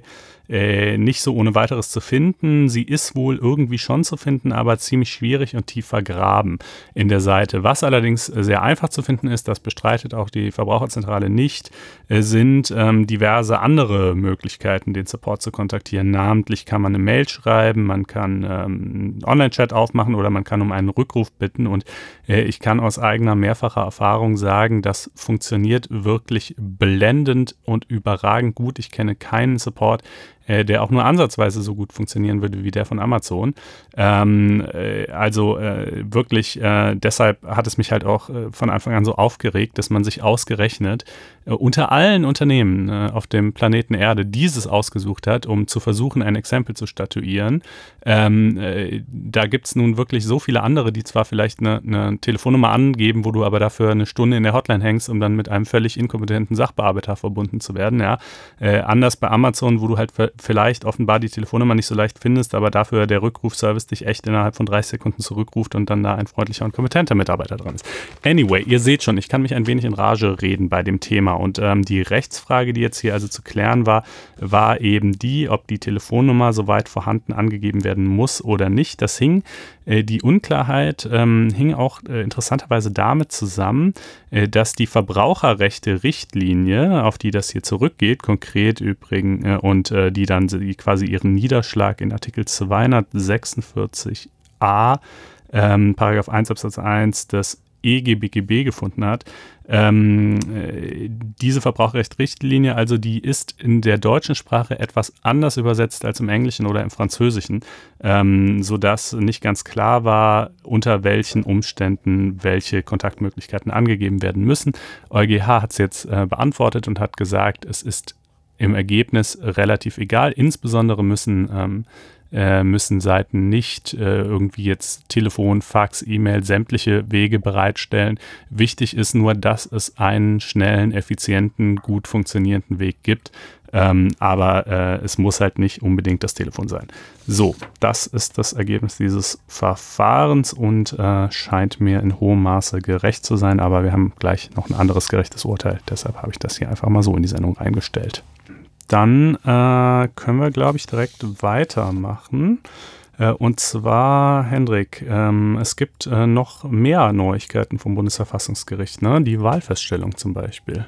äh, nicht so ohne weiteres zu finden. Sie ist wohl irgendwie schon zu finden, aber ziemlich schwierig und tief vergraben in der Seite. Was allerdings sehr einfach zu finden ist, das bestreitet auch die Verbraucherzentrale nicht, äh, sind ähm, diverse andere Möglichkeiten, den Support zu kontaktieren. Namentlich kann man eine Mail schreiben, man kann ähm, einen Online-Chat aufmachen oder man kann um einen Rückruf bitten und äh, ich kann aus eigener mehrfacher Erfahrung sagen, das funktioniert wirklich blendend und überragend gut. Ich kenne keinen Support, äh, der auch nur ansatzweise so gut funktionieren würde wie der von Amazon. Ähm, äh, also äh, wirklich, äh, deshalb hat es mich halt auch äh, von Anfang an so aufgeregt, dass man sich ausgerechnet äh, unter allen Unternehmen äh, auf dem Planeten Erde dieses ausgesucht hat, um zu versuchen, ein Exempel zu statuieren. Ähm, äh, da gibt es nun wirklich so viele andere, die zwar vielleicht eine, eine Telefonnummer angeben, wo du aber dafür eine Stunde in der Hotline hängst, um dann mit einem völlig inkompetenten Sachbearbeiter verbunden zu werden. Ja. Äh, anders bei Amazon, wo du halt vielleicht offenbar die Telefonnummer nicht so leicht findest, aber dafür der Rückrufservice dich echt innerhalb von dreißig Sekunden zurückruft und dann da ein freundlicher und kompetenter Mitarbeiter dran ist. Anyway, ihr seht schon, ich kann mich ein wenig in Rage reden bei dem Thema und ähm, die Rechtsfrage, die jetzt hier also zu klären war, war eben die, ob die Telefonnummer soweit vorhanden angegeben werden muss oder nicht. Das hing, äh, die Unklarheit ähm, hing auch äh, interessanterweise damit zusammen, äh, dass die Verbraucherrechte-Richtlinie, auf die das hier zurückgeht, konkret übrigens, äh, und äh, die dann die quasi ihren Niederschlag in Artikel zweihundertsechsundvierzig a, ähm, Paragraph eins Absatz eins des E G B G B gefunden hat. Ähm, äh, diese Verbraucherrecht-Richtlinie, also die ist in der deutschen Sprache etwas anders übersetzt als im Englischen oder im Französischen, ähm, sodass nicht ganz klar war, unter welchen Umständen welche Kontaktmöglichkeiten angegeben werden müssen. EuGH hat es jetzt äh, beantwortet und hat gesagt, es ist im Ergebnis relativ egal. Insbesondere müssen ähm, äh, müssen Seiten nicht äh, irgendwie jetzt Telefon, Fax, E-Mail, sämtliche Wege bereitstellen. Wichtig ist nur, dass es einen schnellen, effizienten, gut funktionierenden Weg gibt. Ähm, aber äh, es muss halt nicht unbedingt das Telefon sein. So, das ist das Ergebnis dieses Verfahrens und äh, scheint mir in hohem Maße gerecht zu sein. Aber wir haben gleich noch ein anderes gerechtes Urteil. Deshalb habe ich das hier einfach mal so in die Sendung eingestellt. Dann äh, können wir, glaube ich, direkt weitermachen. Äh, und zwar, Hendrik, ähm, es gibt äh, noch mehr Neuigkeiten vom Bundesverfassungsgericht, ne? Die Wahlfeststellung zum Beispiel.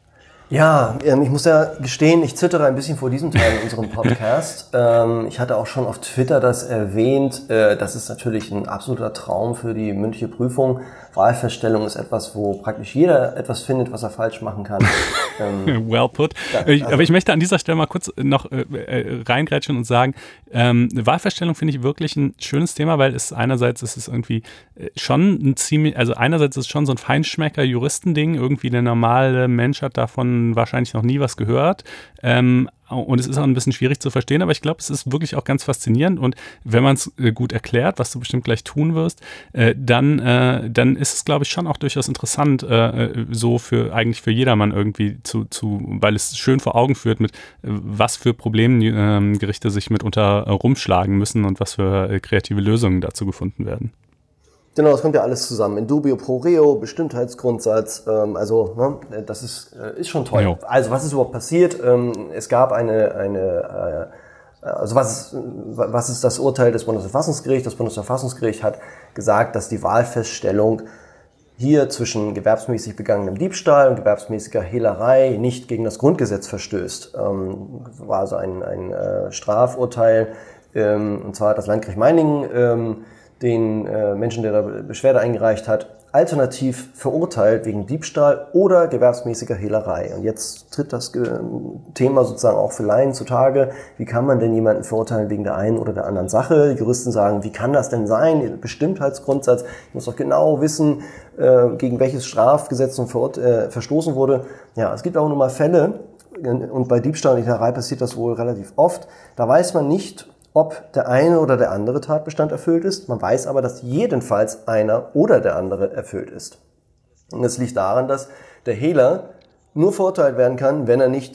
Ja, ähm, ich muss ja gestehen, ich zittere ein bisschen vor diesem Teil in unserem Podcast. ähm, ich hatte auch schon auf Twitter das erwähnt. Äh, das ist natürlich ein absoluter Traum für die mündliche Prüfung. Wahlfeststellung ist etwas, wo praktisch jeder etwas findet, was er falsch machen kann. ähm, well put. Da, also Aber ich möchte an dieser Stelle mal kurz noch äh, äh, reingrätschen und sagen, ähm, Wahlfeststellung finde ich wirklich ein schönes Thema, weil es einerseits ist es irgendwie schon ein ziemlich, also einerseits ist es schon so ein Feinschmecker-Juristending, irgendwie der normale Mensch hat davon wahrscheinlich noch nie was gehört. Ähm, Und es ist auch ein bisschen schwierig zu verstehen, aber ich glaube, es ist wirklich auch ganz faszinierend. Und wenn man es äh, gut erklärt, was du bestimmt gleich tun wirst, äh, dann, äh, dann ist es, glaube ich, schon auch durchaus interessant, äh, so für eigentlich für jedermann irgendwie zu, zu, weil es schön vor Augen führt, mit äh, was für Problemen äh, Gerichte sich mitunter äh, rumschlagen müssen und was für äh, kreative Lösungen dazu gefunden werden. Genau, das kommt ja alles zusammen. In dubio pro reo, Bestimmtheitsgrundsatz, ähm, also ne, das ist, äh, ist schon toll. Jo. Also was ist überhaupt passiert? Ähm, es gab eine, eine äh, also was ist, was ist das Urteil des Bundesverfassungsgerichts? Das Bundesverfassungsgericht hat gesagt, dass die Wahlfeststellung hier zwischen gewerbsmäßig begangenem Diebstahl und gewerbsmäßiger Hehlerei nicht gegen das Grundgesetz verstößt. Ähm, war also ein, ein äh, Strafurteil, ähm, und zwar hat das Landgericht Meiningen ähm, den äh, Menschen, der da Beschwerde eingereicht hat, alternativ verurteilt wegen Diebstahl oder gewerbsmäßiger Hehlerei. Und jetzt tritt das äh, Thema sozusagen auch für Laien zutage. Wie kann man denn jemanden verurteilen wegen der einen oder der anderen Sache? Die Juristen sagen, wie kann das denn sein? Bestimmtheitsgrundsatz. Ich muss doch genau wissen, äh, gegen welches Strafgesetz nun äh, verstoßen wurde. Ja, es gibt auch nun mal Fälle, und bei Diebstahl und Hehlerei passiert das wohl relativ oft. Da weiß man nicht, ob der eine oder der andere Tatbestand erfüllt ist. Man weiß aber, dass jedenfalls einer oder der andere erfüllt ist. Und das liegt daran, dass der Hehler nur verurteilt werden kann, wenn er nicht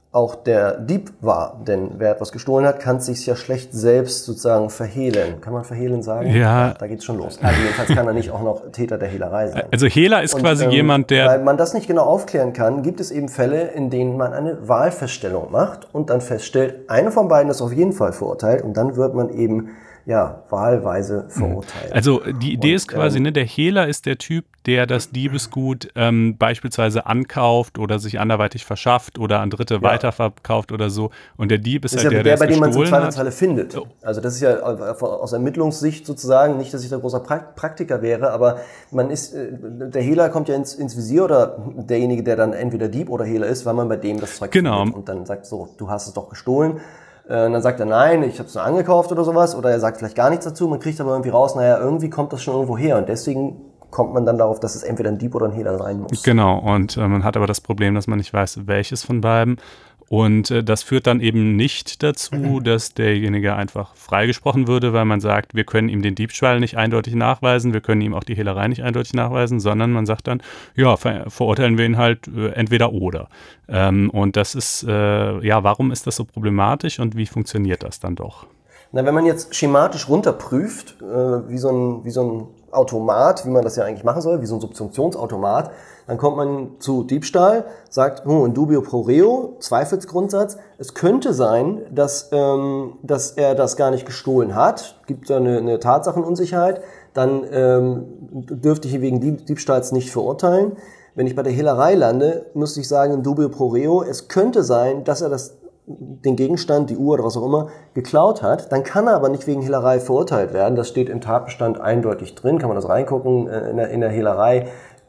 auch der Dieb war. Denn wer etwas gestohlen hat, kann sich ja schlecht selbst sozusagen verhehlen. Kann man verhehlen sagen? Ja. ja da geht's schon los. Also jedenfalls kann er nicht auch noch Täter der Hehlerei sein. Also Hehler ist Und, quasi ähm, jemand, der... Weil man das nicht genau aufklären kann, gibt es eben Fälle, in denen man eine Wahlfeststellung macht und dann feststellt, einer von beiden ist auf jeden Fall verurteilt und dann wird man eben ja, wahlweise verurteilt. Also die Idee und, ist quasi, ähm, ne, der Hehler ist der Typ, der das Diebesgut ähm, beispielsweise ankauft oder sich anderweitig verschafft oder an Dritte ja. weiterverkauft oder so. Und der Dieb ist, ist halt ja der, der, der es bei dem man es im gestohlen Zweifelsfalle hat. findet. Oh. Also das ist ja aus Ermittlungssicht sozusagen, nicht, dass ich da großer Praktiker wäre, aber man ist, der Hehler kommt ja ins, ins Visier oder derjenige, der dann entweder Dieb oder Hehler ist, weil man bei dem das Zeug genau. findet und dann sagt so, du hast es doch gestohlen. Und dann sagt er, nein, ich habe es nur angekauft oder sowas. Oder er sagt vielleicht gar nichts dazu. Man kriegt aber irgendwie raus, naja, irgendwie kommt das schon irgendwo her. Und deswegen kommt man dann darauf, dass es entweder ein Dieb oder ein Hehler sein muss. Genau, und äh, man hat aber das Problem, dass man nicht weiß, welches von beiden. Und äh, das führt dann eben nicht dazu, dass derjenige einfach freigesprochen würde, weil man sagt, wir können ihm den Diebstahl nicht eindeutig nachweisen, wir können ihm auch die Hehlerei nicht eindeutig nachweisen, sondern man sagt dann, ja, ver verurteilen wir ihn halt äh, entweder oder. Ähm, und das ist, äh, ja, warum ist das so problematisch und wie funktioniert das dann doch? Na, wenn man jetzt schematisch runterprüft, äh, wie so ein, wie so ein Automat, wie man das ja eigentlich machen soll, wie so ein Subsumptionsautomat, dann kommt man zu Diebstahl, sagt, oh, in dubio pro reo, Zweifelsgrundsatz. Es könnte sein, dass, ähm, dass er das gar nicht gestohlen hat. Gibt da eine, eine Tatsachenunsicherheit. Dann ähm, dürfte ich ihn wegen Dieb Diebstahls nicht verurteilen. Wenn ich bei der Hehlerei lande, müsste ich sagen, in dubio pro reo, es könnte sein, dass er das den Gegenstand, die Uhr oder was auch immer, geklaut hat, dann kann er aber nicht wegen Hehlerei verurteilt werden. Das steht im Tatbestand eindeutig drin, kann man das reingucken. In der, in der Hehlerei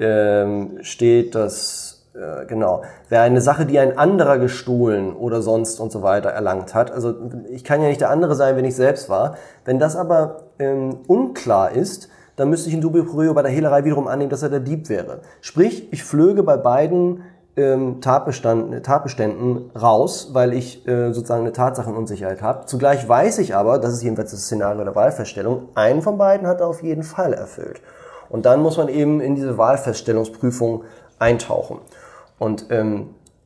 ähm, steht das, äh, genau, wer eine Sache, die ein anderer gestohlen oder sonst und so weiter erlangt hat. Also ich kann ja nicht der andere sein, wenn ich selbst war. Wenn das aber ähm, unklar ist, dann müsste ich in dubio pro reo bei der Hehlerei wiederum annehmen, dass er der Dieb wäre. Sprich, ich flöge bei beiden Ähm, Tatbestand, Tatbeständen raus, weil ich äh, sozusagen eine Tatsachenunsicherheit habe. Zugleich weiß ich aber, das ist jedenfalls das Szenario der Wahlfeststellung, einen von beiden hat er auf jeden Fall erfüllt. Und dann muss man eben in diese Wahlfeststellungsprüfung eintauchen. Und ähm,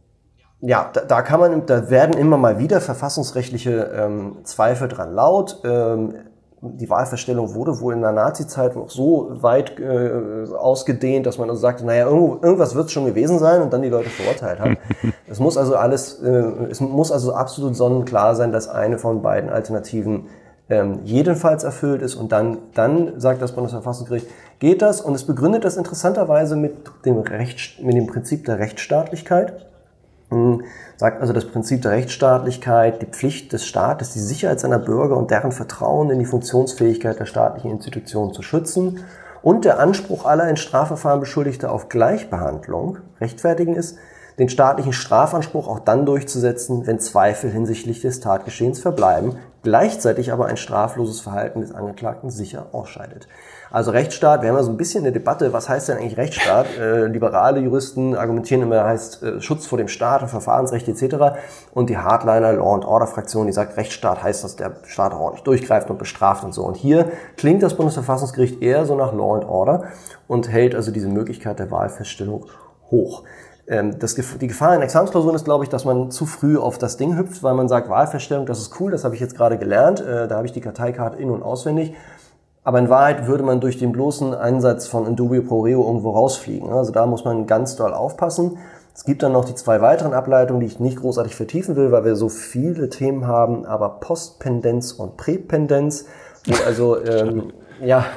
ja, da, da kann man, da werden immer mal wieder verfassungsrechtliche ähm, Zweifel dran laut. Ähm, Die Wahlfeststellung wurde wohl in der Nazi-Zeit noch so weit äh, ausgedehnt, dass man also sagte, naja, irgendwo, irgendwas wird es schon gewesen sein und dann die Leute verurteilt haben. Es muss also alles, äh, es muss also absolut sonnenklar sein, dass eine von beiden Alternativen ähm, jedenfalls erfüllt ist und dann, dann sagt das Bundesverfassungsgericht, geht das und es begründet das interessanterweise mit dem Recht, mit dem Prinzip der Rechtsstaatlichkeit. Sagt also das Prinzip der Rechtsstaatlichkeit, die Pflicht des Staates, die Sicherheit seiner Bürger und deren Vertrauen in die Funktionsfähigkeit der staatlichen Institutionen zu schützen und der Anspruch aller in Strafverfahren Beschuldigter auf Gleichbehandlung rechtfertigen ist, den staatlichen Strafanspruch auch dann durchzusetzen, wenn Zweifel hinsichtlich des Tatgeschehens verbleiben, gleichzeitig aber ein strafloses Verhalten des Angeklagten sicher ausscheidet. Also Rechtsstaat, wir haben ja so ein bisschen eine Debatte, was heißt denn eigentlich Rechtsstaat? Äh, liberale Juristen argumentieren immer, heißt äh, Schutz vor dem Staat und Verfahrensrecht et cetera. Und die Hardliner, Law-and-Order-Fraktion, die sagt, Rechtsstaat heißt, dass der Staat auch ordentlich durchgreift und bestraft und so. Und hier klingt das Bundesverfassungsgericht eher so nach Law and Order und hält also diese Möglichkeit der Wahlfeststellung hoch. Das, die Gefahr in Examensklausuren ist, glaube ich, dass man zu früh auf das Ding hüpft, weil man sagt, Wahlfeststellung, das ist cool, das habe ich jetzt gerade gelernt, da habe ich die Karteikarte in- und auswendig. Aber in Wahrheit würde man durch den bloßen Einsatz von in dubio pro reo irgendwo rausfliegen. Also da muss man ganz doll aufpassen. Es gibt dann noch die zwei weiteren Ableitungen, die ich nicht großartig vertiefen will, weil wir so viele Themen haben, aber Postpendenz und Präpendenz, wo also ähm, ja,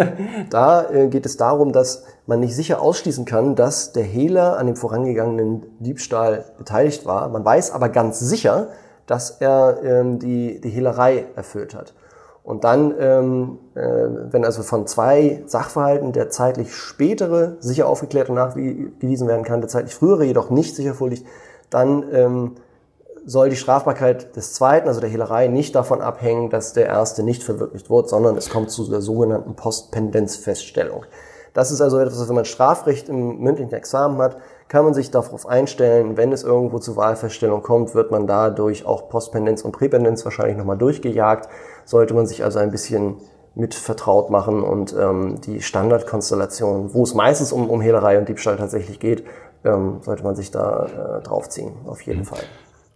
da äh, geht es darum, dass man nicht sicher ausschließen kann, dass der Hehler an dem vorangegangenen Diebstahl beteiligt war. Man weiß aber ganz sicher, dass er ähm, die, die Hehlerei erfüllt hat. Und dann, ähm, äh, wenn also von zwei Sachverhalten der zeitlich spätere sicher aufgeklärt und nachgewiesen werden kann, der zeitlich frühere jedoch nicht sicher vorliegt, dann ähm, soll die Strafbarkeit des Zweiten, also der Hehlerei, nicht davon abhängen, dass der Erste nicht verwirklicht wird, sondern es kommt zu der sogenannten Postpendenzfeststellung. Das ist also etwas, wenn man Strafrecht im mündlichen Examen hat, kann man sich darauf einstellen, wenn es irgendwo zur Wahlfeststellung kommt, wird man dadurch auch Postpendenz und Präpendenz wahrscheinlich nochmal durchgejagt. Sollte man sich also ein bisschen mit vertraut machen und ähm, die Standardkonstellation, wo es meistens um, um Hehlerei und Diebstahl tatsächlich geht, ähm, sollte man sich da äh, draufziehen, auf jeden Fall.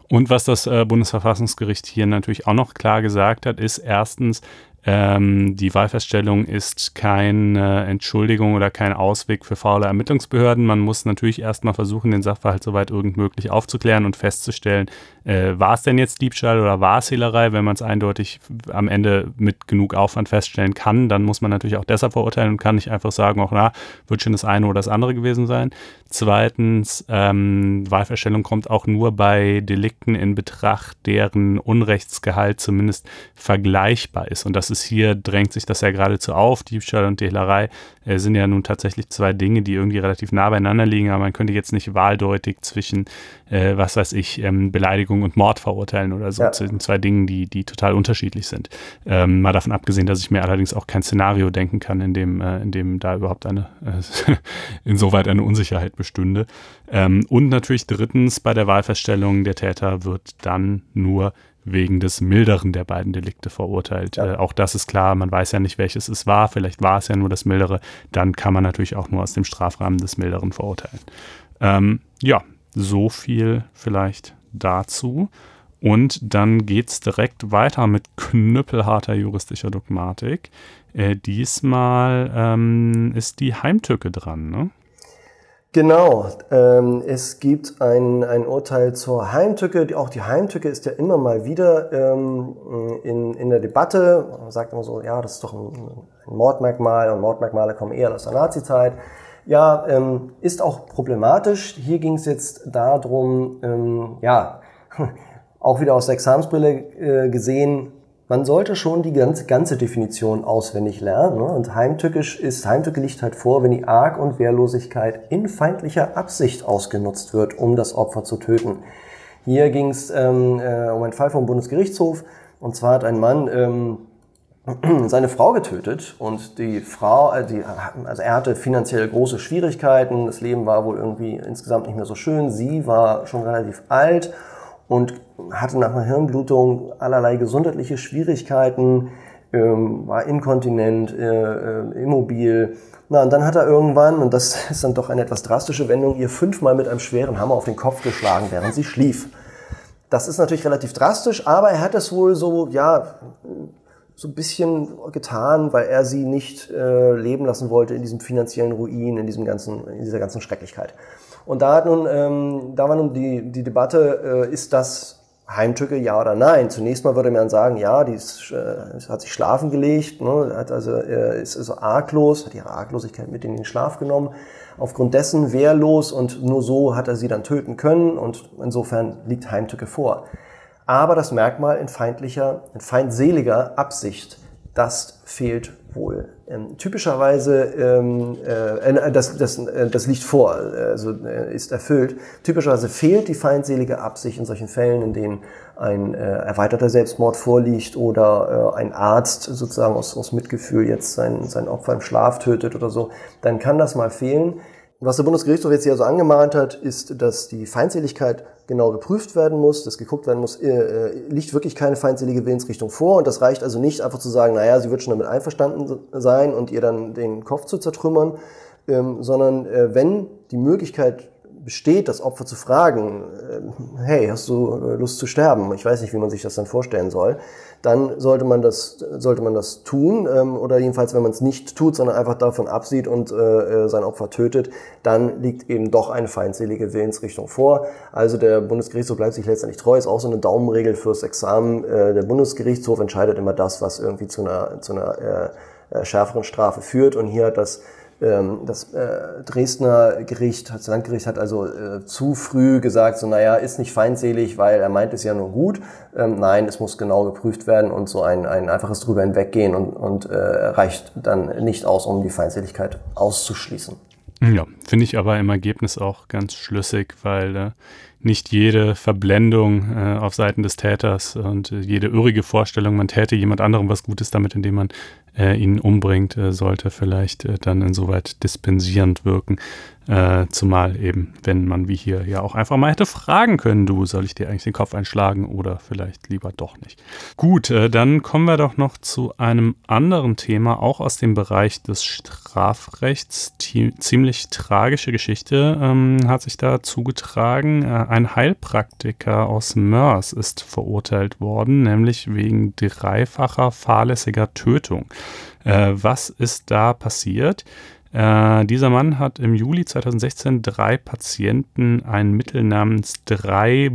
Und was das äh, Bundesverfassungsgericht hier natürlich auch noch klar gesagt hat, ist erstens, Ähm, die Wahlfeststellung ist keine Entschuldigung oder kein Ausweg für faule Ermittlungsbehörden. Man muss natürlich erstmal versuchen, den Sachverhalt soweit irgend möglich aufzuklären und festzustellen, äh, war es denn jetzt Diebstahl oder war es Hehlerei? Wenn man es eindeutig am Ende mit genug Aufwand feststellen kann, dann muss man natürlich auch deshalb verurteilen und kann nicht einfach sagen, auch na, wird schon das eine oder das andere gewesen sein. Zweitens, ähm, Wahlfeststellung kommt auch nur bei Delikten in Betracht, deren Unrechtsgehalt zumindest vergleichbar ist. Und das ist hier, drängt sich das ja geradezu auf. Diebstahl und Hehlerei äh, sind ja nun tatsächlich zwei Dinge, die irgendwie relativ nah beieinander liegen, aber man könnte jetzt nicht wahldeutig zwischen, äh, was weiß ich, ähm, Beleidigung und Mord verurteilen oder so. Ja. Das sind zwei Dinge, die, die total unterschiedlich sind. Ähm, mal davon abgesehen, dass ich mir allerdings auch kein Szenario denken kann, in dem, äh, in dem da überhaupt eine, äh, insoweit eine Unsicherheit bestünde. Ähm, und natürlich drittens, bei der Wahlfeststellung, der Täter wird dann nur wegen des milderen der beiden Delikte verurteilt. Ja. Äh, auch das ist klar, man weiß ja nicht, welches es war, vielleicht war es ja nur das mildere, dann kann man natürlich auch nur aus dem Strafrahmen des milderen verurteilen. Ähm, ja, so viel vielleicht dazu. Und dann geht es direkt weiter mit knüppelharter juristischer Dogmatik. Äh, diesmal ähm, ist die Heimtücke dran, ne? Genau, ähm, es gibt ein, ein Urteil zur Heimtücke. Auch die Heimtücke ist ja immer mal wieder ähm, in, in der Debatte. Man sagt immer so, ja, das ist doch ein, ein Mordmerkmal und Mordmerkmale kommen eher aus der Nazizeit. Ja, ähm, ist auch problematisch. Hier ging es jetzt darum, ähm, ja, auch wieder aus der Examensbrille äh, gesehen, man sollte schon die ganze, ganze Definition auswendig lernen. Ne? Und heimtückisch ist, Heimtücke liegt halt vor, wenn die Arg- und Wehrlosigkeit in feindlicher Absicht ausgenutzt wird, um das Opfer zu töten. Hier ging es ähm, äh, um einen Fall vom Bundesgerichtshof. Und zwar hat ein Mann ähm, seine Frau getötet und die Frau, äh, die, also er hatte finanziell große Schwierigkeiten. Das Leben war wohl irgendwie insgesamt nicht mehr so schön. Sie war schon relativ alt und hatte nach einer Hirnblutung allerlei gesundheitliche Schwierigkeiten, ähm, war inkontinent, äh, äh, immobil. Na, und dann hat er irgendwann, und das ist dann doch eine etwas drastische Wendung, ihr fünfmal mit einem schweren Hammer auf den Kopf geschlagen, während sie schlief. Das ist natürlich relativ drastisch, aber er hat es wohl so, ja, so ein bisschen getan, weil er sie nicht äh, leben lassen wollte in diesem finanziellen Ruin, in diesem ganzen, in dieser ganzen Schrecklichkeit. Und da hat nun, ähm, da war nun die, die Debatte, äh, ist das Heimtücke, ja oder nein? Zunächst mal würde man sagen, ja, die ist, äh, hat sich schlafen gelegt, ne, hat also, äh, ist also arglos, hat ihre Arglosigkeit mit in den Schlaf genommen, aufgrund dessen wehrlos und nur so hat er sie dann töten können und insofern liegt Heimtücke vor. Aber das Merkmal in feindlicher, in feindseliger Absicht, das fehlt wohl. Ähm, typischerweise, ähm, äh, das, das, äh, das liegt vor, also äh, ist erfüllt. Typischerweise fehlt die feindselige Absicht in solchen Fällen, in denen ein äh, erweiterter Selbstmord vorliegt oder äh, ein Arzt sozusagen aus, aus Mitgefühl jetzt sein, sein Opfer im Schlaf tötet oder so. Dann kann das mal fehlen. Was der Bundesgerichtshof jetzt hier so angemahnt hat, ist, dass die Feindseligkeit genau geprüft werden muss, dass geguckt werden muss, äh, liegt wirklich keine feindselige Willensrichtung vor. Und das reicht also nicht einfach zu sagen, naja, sie wird schon damit einverstanden sein und ihr dann den Kopf zu zertrümmern, ähm, sondern äh, wenn die Möglichkeit besteht, das Opfer zu fragen, äh, hey, hast du Lust zu sterben? Ich weiß nicht, wie man sich das dann vorstellen soll. Dann sollte man das, sollte man das tun, ähm, oder jedenfalls, wenn man es nicht tut, sondern einfach davon absieht und äh, sein Opfer tötet, dann liegt eben doch eine feindselige Willensrichtung vor. Also der Bundesgerichtshof bleibt sich letztendlich treu, ist auch so eine Daumenregel fürs Examen. Äh, der Bundesgerichtshof entscheidet immer das, was irgendwie zu einer, zu einer äh, schärferen Strafe führt, und hier hat das Das äh, Dresdner Gericht, das Landgericht hat also äh, zu früh gesagt, so naja, ist nicht feindselig, weil er meint es ja nur gut. Ähm, nein, es muss genau geprüft werden, und so ein, ein einfaches drüber hinweggehen und, und äh, reicht dann nicht aus, um die Feindseligkeit auszuschließen. Ja, finde ich aber im Ergebnis auch ganz schlüssig, weil äh, nicht jede Verblendung äh, auf Seiten des Täters und äh, jede irrige Vorstellung, man täte jemand anderem was Gutes damit, indem man äh, ihn umbringt, äh, sollte vielleicht äh, dann insoweit dispensierend wirken. Äh, zumal eben, wenn man wie hier ja auch einfach mal hätte fragen können, du, soll ich dir eigentlich den Kopf einschlagen oder vielleicht lieber doch nicht. Gut, äh, dann kommen wir doch noch zu einem anderen Thema, auch aus dem Bereich des Strafrechts. Die, ziemlich tragische Geschichte ähm, hat sich da zugetragen. Äh, ein Heilpraktiker aus Moers ist verurteilt worden, nämlich wegen dreifacher fahrlässiger Tötung. Äh, was ist da passiert? Äh, dieser Mann hat im Juli zweitausendsechzehn drei Patienten ein Mittel namens drei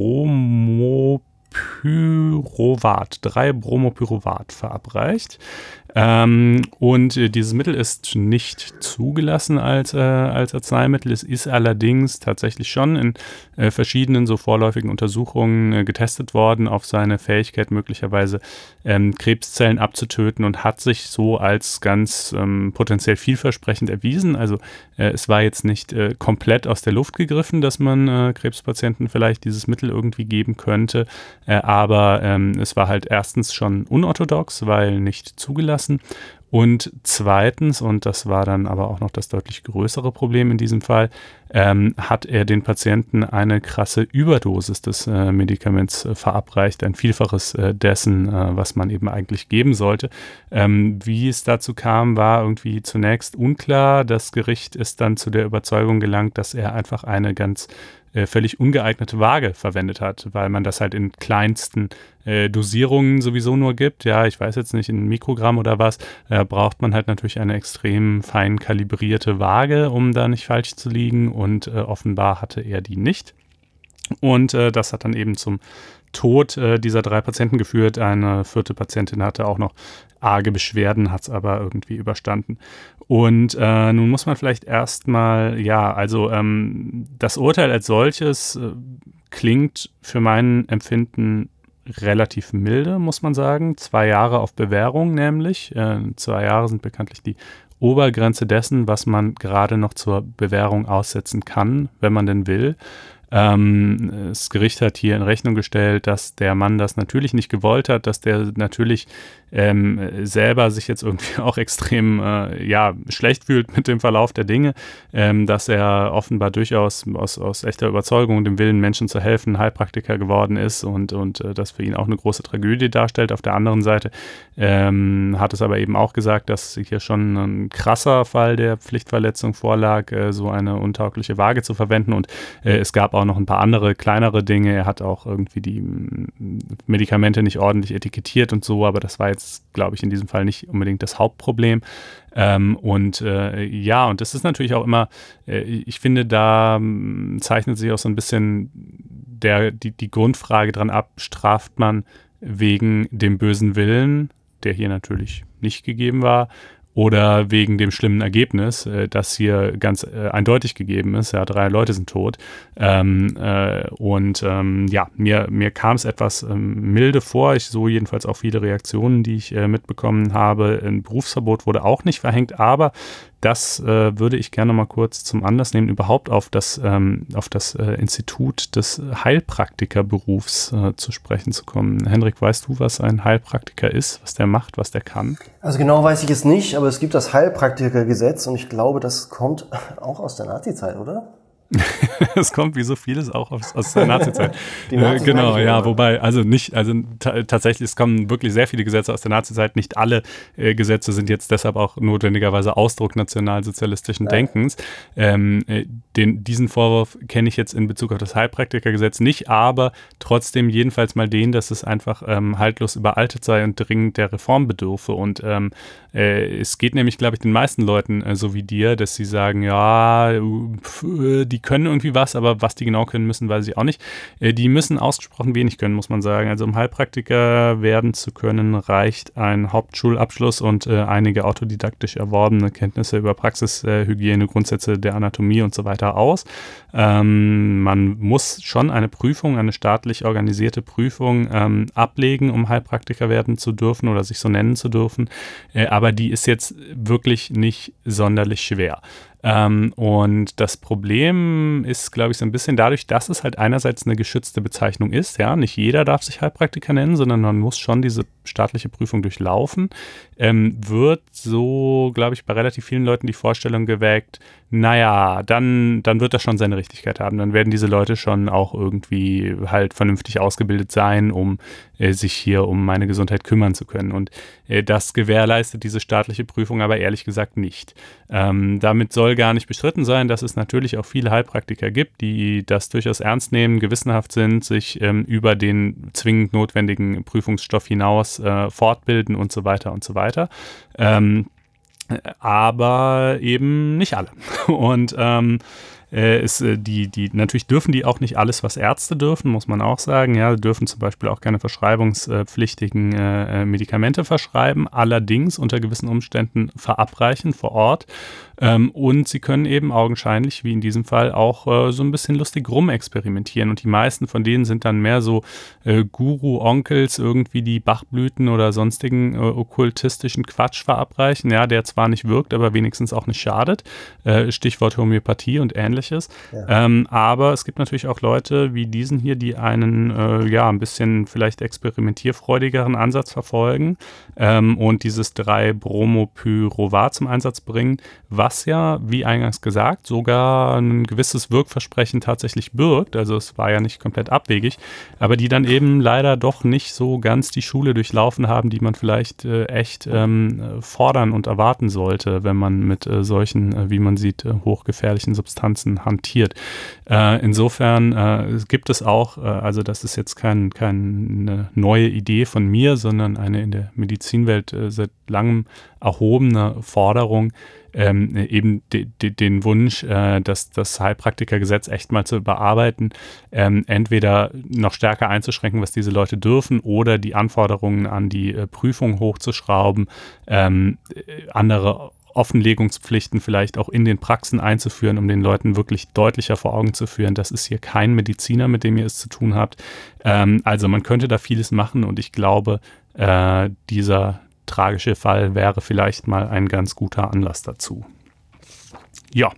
Bromopyruvat, drei Bromopyruvat verabreicht. Ähm, und äh, dieses Mittel ist nicht zugelassen als, äh, als Arzneimittel. Es ist allerdings tatsächlich schon in äh, verschiedenen so vorläufigen Untersuchungen äh, getestet worden auf seine Fähigkeit, möglicherweise ähm, Krebszellen abzutöten, und hat sich so als ganz ähm, potenziell vielversprechend erwiesen. Also äh, es war jetzt nicht äh, komplett aus der Luft gegriffen, dass man äh, Krebspatienten vielleicht dieses Mittel irgendwie geben könnte, äh, aber ähm, es war halt erstens schon unorthodox, weil nicht zugelassen. Und zweitens, und das war dann aber auch noch das deutlich größere Problem in diesem Fall, ähm, hat er den Patienten eine krasse Überdosis des äh, Medikaments äh, verabreicht, ein Vielfaches äh, dessen, äh, was man eben eigentlich geben sollte. Ähm, wie es dazu kam, war irgendwie zunächst unklar. Das Gericht ist dann zu der Überzeugung gelangt, dass er einfach eine ganz äh, völlig ungeeignete Waage verwendet hat, weil man das halt in kleinsten äh, Dosierungen sowieso nur gibt. Ja, ich weiß jetzt nicht, in Mikrogramm oder was, äh, braucht man halt natürlich eine extrem fein kalibrierte Waage, um da nicht falsch zu liegen, und äh, offenbar hatte er die nicht. Und äh, das hat dann eben zum Tod äh, dieser drei Patienten geführt. Eine vierte Patientin hatte auch noch arge Beschwerden, hat es aber irgendwie überstanden. Und äh, nun muss man vielleicht erstmal, ja, also ähm, das Urteil als solches äh, klingt für mein Empfinden relativ milde, muss man sagen. Zwei Jahre auf Bewährung nämlich. Äh, zwei Jahre sind bekanntlich die Obergrenze dessen, was man gerade noch zur Bewährung aussetzen kann, wenn man denn will. Ähm, das Gericht hat hier in Rechnung gestellt, dass der Mann das natürlich nicht gewollt hat, dass der natürlich ähm, selber sich jetzt irgendwie auch extrem äh, ja, schlecht fühlt mit dem Verlauf der Dinge, ähm, dass er offenbar durchaus aus, aus echter Überzeugung, dem Willen, Menschen zu helfen, Heilpraktiker geworden ist, und, und äh, das für ihn auch eine große Tragödie darstellt. Auf der anderen Seite ähm, hat es aber eben auch gesagt, dass hier schon ein krasser Fall der Pflichtverletzung vorlag, äh, so eine untaugliche Waage zu verwenden, und äh, es gab auch noch ein paar andere kleinere Dinge. Er hat auch irgendwie die Medikamente nicht ordentlich etikettiert und so, aber das war jetzt, glaube ich, in diesem Fall nicht unbedingt das Hauptproblem. Ähm, und äh, ja, und das ist natürlich auch immer, äh, ich finde, da äh, zeichnet sich auch so ein bisschen der, die, die Grundfrage dran ab, straft man wegen dem bösen Willen, der hier natürlich nicht gegeben war, oder wegen dem schlimmen Ergebnis, äh, das hier ganz äh, eindeutig gegeben ist. Ja, drei Leute sind tot. Ähm, äh, und ähm, ja, mir, mir kam es etwas ähm, milde vor. Ich so jedenfalls auch viele Reaktionen, die ich äh, mitbekommen habe. Ein Berufsverbot wurde auch nicht verhängt, aber das äh, würde ich gerne mal kurz zum Anlass nehmen, überhaupt auf das, ähm, auf das äh, Institut des Heilpraktikerberufs äh, zu sprechen zu kommen. Hendrik, weißt du, was ein Heilpraktiker ist, was der macht, was der kann? Also genau weiß ich es nicht, aber es gibt das Heilpraktikergesetz, und ich glaube, das kommt auch aus der Nazizeit, oder? Es kommt wie so vieles auch aus, aus der Nazizeit. Die Nazis äh, genau, ja, immer. wobei, also nicht, also tatsächlich, es kommen wirklich sehr viele Gesetze aus der Nazizeit. Nicht alle äh, Gesetze sind jetzt deshalb auch notwendigerweise Ausdruck nationalsozialistischen Nein. Denkens. Ähm, äh, den, diesen Vorwurf kenne ich jetzt in Bezug auf das Heilpraktikergesetz nicht, aber trotzdem jedenfalls mal den, dass es einfach ähm, haltlos überaltet sei und dringend der Reform bedürfe. Und ähm, äh, es geht nämlich, glaube ich, den meisten Leuten äh, so wie dir, dass sie sagen, ja, pf, die können irgendwie was, aber was die genau können müssen, weiß ich auch nicht. Äh, die müssen ausgesprochen wenig können, muss man sagen. Also um Heilpraktiker werden zu können, reicht ein Hauptschulabschluss und äh, einige autodidaktisch erworbene Kenntnisse über Praxis, äh, Hygiene, Grundsätze der Anatomie und so weiter aus. Ähm, man muss schon eine Prüfung, eine staatlich organisierte Prüfung ähm, ablegen, um Heilpraktiker werden zu dürfen oder sich so nennen zu dürfen. Äh, aber die ist jetzt wirklich nicht sonderlich schwer. Ähm, und das Problem ist, glaube ich, so ein bisschen dadurch, dass es halt einerseits eine geschützte Bezeichnung ist. Ja, nicht jeder darf sich Heilpraktiker nennen, sondern man muss schon diese staatliche Prüfung durchlaufen. Ähm, wird so, glaube ich, bei relativ vielen Leuten die Vorstellung geweckt, naja, dann, dann wird das schon seine Richtigkeit haben. Dann werden diese Leute schon auch irgendwie halt vernünftig ausgebildet sein, um äh, sich hier um meine Gesundheit kümmern zu können. Und äh, das gewährleistet diese staatliche Prüfung aber ehrlich gesagt nicht. Ähm, damit soll gar nicht bestritten sein, dass es natürlich auch viele Heilpraktiker gibt, die das durchaus ernst nehmen, gewissenhaft sind, sich ähm, über den zwingend notwendigen Prüfungsstoff hinaus äh, fortbilden und so weiter und so weiter. Ähm, aber eben nicht alle. Und ähm, äh, ist, äh, die, die, natürlich dürfen die auch nicht alles, was Ärzte dürfen, muss man auch sagen. Ja, dürfen zum Beispiel auch keine verschreibungspflichtigen äh, Medikamente verschreiben, allerdings unter gewissen Umständen verabreichen vor Ort. Ähm, und sie können eben augenscheinlich, wie in diesem Fall, auch äh, so ein bisschen lustig rumexperimentieren. Und die meisten von denen sind dann mehr so äh, Guru-Onkels, irgendwie die Bachblüten oder sonstigen äh, okkultistischen Quatsch verabreichen, ja, der zwar nicht wirkt, aber wenigstens auch nicht schadet. Äh, Stichwort Homöopathie und ähnliches. Ja. Ähm, aber es gibt natürlich auch Leute wie diesen hier, die einen, äh, ja, ein bisschen vielleicht experimentierfreudigeren Ansatz verfolgen ähm, und dieses drei Bromopyruvat zum Einsatz bringen, was was ja, wie eingangs gesagt, sogar ein gewisses Wirkversprechen tatsächlich birgt. Also es war ja nicht komplett abwegig, aber die dann eben leider doch nicht so ganz die Schule durchlaufen haben, die man vielleicht äh, echt ähm, fordern und erwarten sollte, wenn man mit äh, solchen, äh, wie man sieht, äh, hochgefährlichen Substanzen hantiert. Äh, insofern äh, gibt es auch, äh, also das ist jetzt kein, keine neue Idee von mir, sondern eine in der Medizinwelt äh, seit langem erhobene Forderung, Ähm, eben de, de, den Wunsch, äh, dass das Heilpraktikergesetz echt mal zu überarbeiten, ähm, entweder noch stärker einzuschränken, was diese Leute dürfen, oder die Anforderungen an die äh, Prüfung hochzuschrauben, ähm, andere Offenlegungspflichten vielleicht auch in den Praxen einzuführen, um den Leuten wirklich deutlicher vor Augen zu führen, das ist hier kein Mediziner, mit dem ihr es zu tun habt. Ähm, also man könnte da vieles machen und ich glaube, äh, dieser tragische Fall wäre vielleicht mal ein ganz guter Anlass dazu. Ja,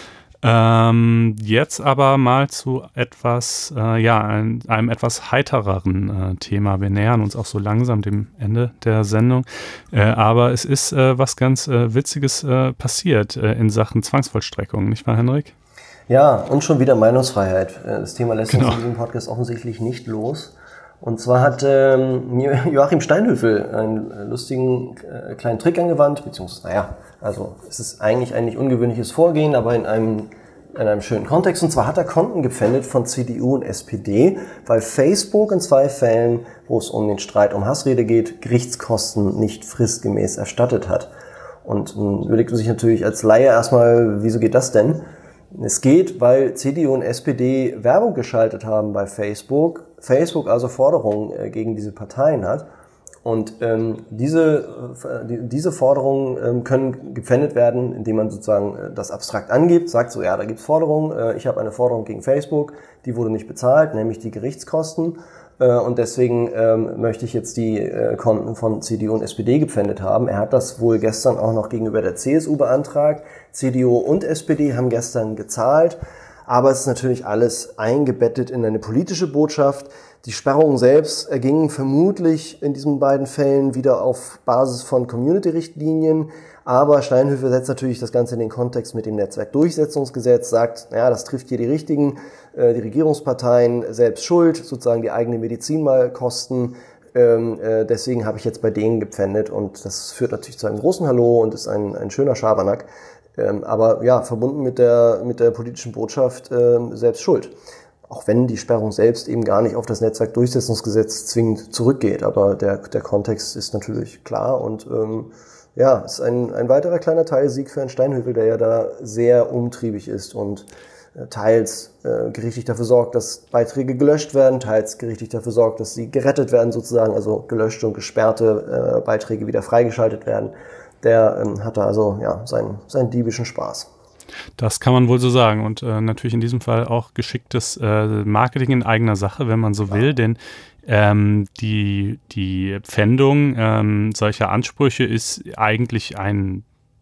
ähm, jetzt aber mal zu etwas, äh, ja, ein, einem etwas heitereren äh, Thema. Wir nähern uns auch so langsam dem Ende der Sendung, äh, aber es ist äh, was ganz äh, Witziges äh, passiert äh, in Sachen Zwangsvollstreckung, nicht wahr, Henrik? Ja, und schon wieder Meinungsfreiheit. Das Thema lässt genau. uns in diesem Podcast offensichtlich nicht los. Und zwar hat ähm, Joachim Steinhöfel einen lustigen äh, kleinen Trick angewandt, beziehungsweise, naja, also es ist eigentlich ein nicht ungewöhnliches Vorgehen, aber in einem, in einem schönen Kontext. Und zwar hat er Konten gepfändet von C D U und S P D, weil Facebook in zwei Fällen, wo es um den Streit um Hassrede geht, Gerichtskosten nicht fristgemäß erstattet hat. Und ähm, überlegt man sich natürlich als Laie erstmal, wieso geht das denn? Es geht, weil C D U und S P D Werbung geschaltet haben bei Facebook, Facebook also Forderungen äh, gegen diese Parteien hat und ähm, diese, äh, die, diese Forderungen ähm, können gepfändet werden, indem man sozusagen äh, das abstrakt angibt, sagt so, ja, da gibt's Forderungen, äh, ich habe eine Forderung gegen Facebook, die wurde nicht bezahlt, nämlich die Gerichtskosten äh, und deswegen ähm, möchte ich jetzt die äh, Konten von C D U und S P D gepfändet haben. Er hat das wohl gestern auch noch gegenüber der C S U beantragt. C D U und S P D haben gestern gezahlt. Aber es ist natürlich alles eingebettet in eine politische Botschaft. Die Sperrungen selbst ergingen vermutlich in diesen beiden Fällen wieder auf Basis von Community-Richtlinien. Aber Steinhöfel setzt natürlich das Ganze in den Kontext mit dem Netzwerkdurchsetzungsgesetz, sagt, naja, das trifft hier die Richtigen, äh, die Regierungsparteien selbst schuld, sozusagen die eigene Medizin mal kosten. Ähm, äh, deswegen habe ich jetzt bei denen gepfändet und das führt natürlich zu einem großen Hallo und ist ein, ein schöner Schabernack. Ähm, aber ja, verbunden mit der, mit der politischen Botschaft ähm, selbst schuld. Auch wenn die Sperrung selbst eben gar nicht auf das Netzwerkdurchsetzungsgesetz zwingend zurückgeht. Aber der, der Kontext ist natürlich klar und ähm, ja, ist ein, ein weiterer kleiner Teilsieg für Herrn Steinhöfel, der ja da sehr umtriebig ist und äh, teils äh, gerichtlich dafür sorgt, dass Beiträge gelöscht werden, teils gerichtlich dafür sorgt, dass sie gerettet werden sozusagen, also gelöschte und gesperrte äh, Beiträge wieder freigeschaltet werden. Der ähm, hatte also ja seinen, seinen diebischen Spaß. Das kann man wohl so sagen und äh, natürlich in diesem Fall auch geschicktes äh, Marketing in eigener Sache, wenn man so will, ja. denn ähm, die, die Pfändung ähm, solcher Ansprüche ist eigentlich ein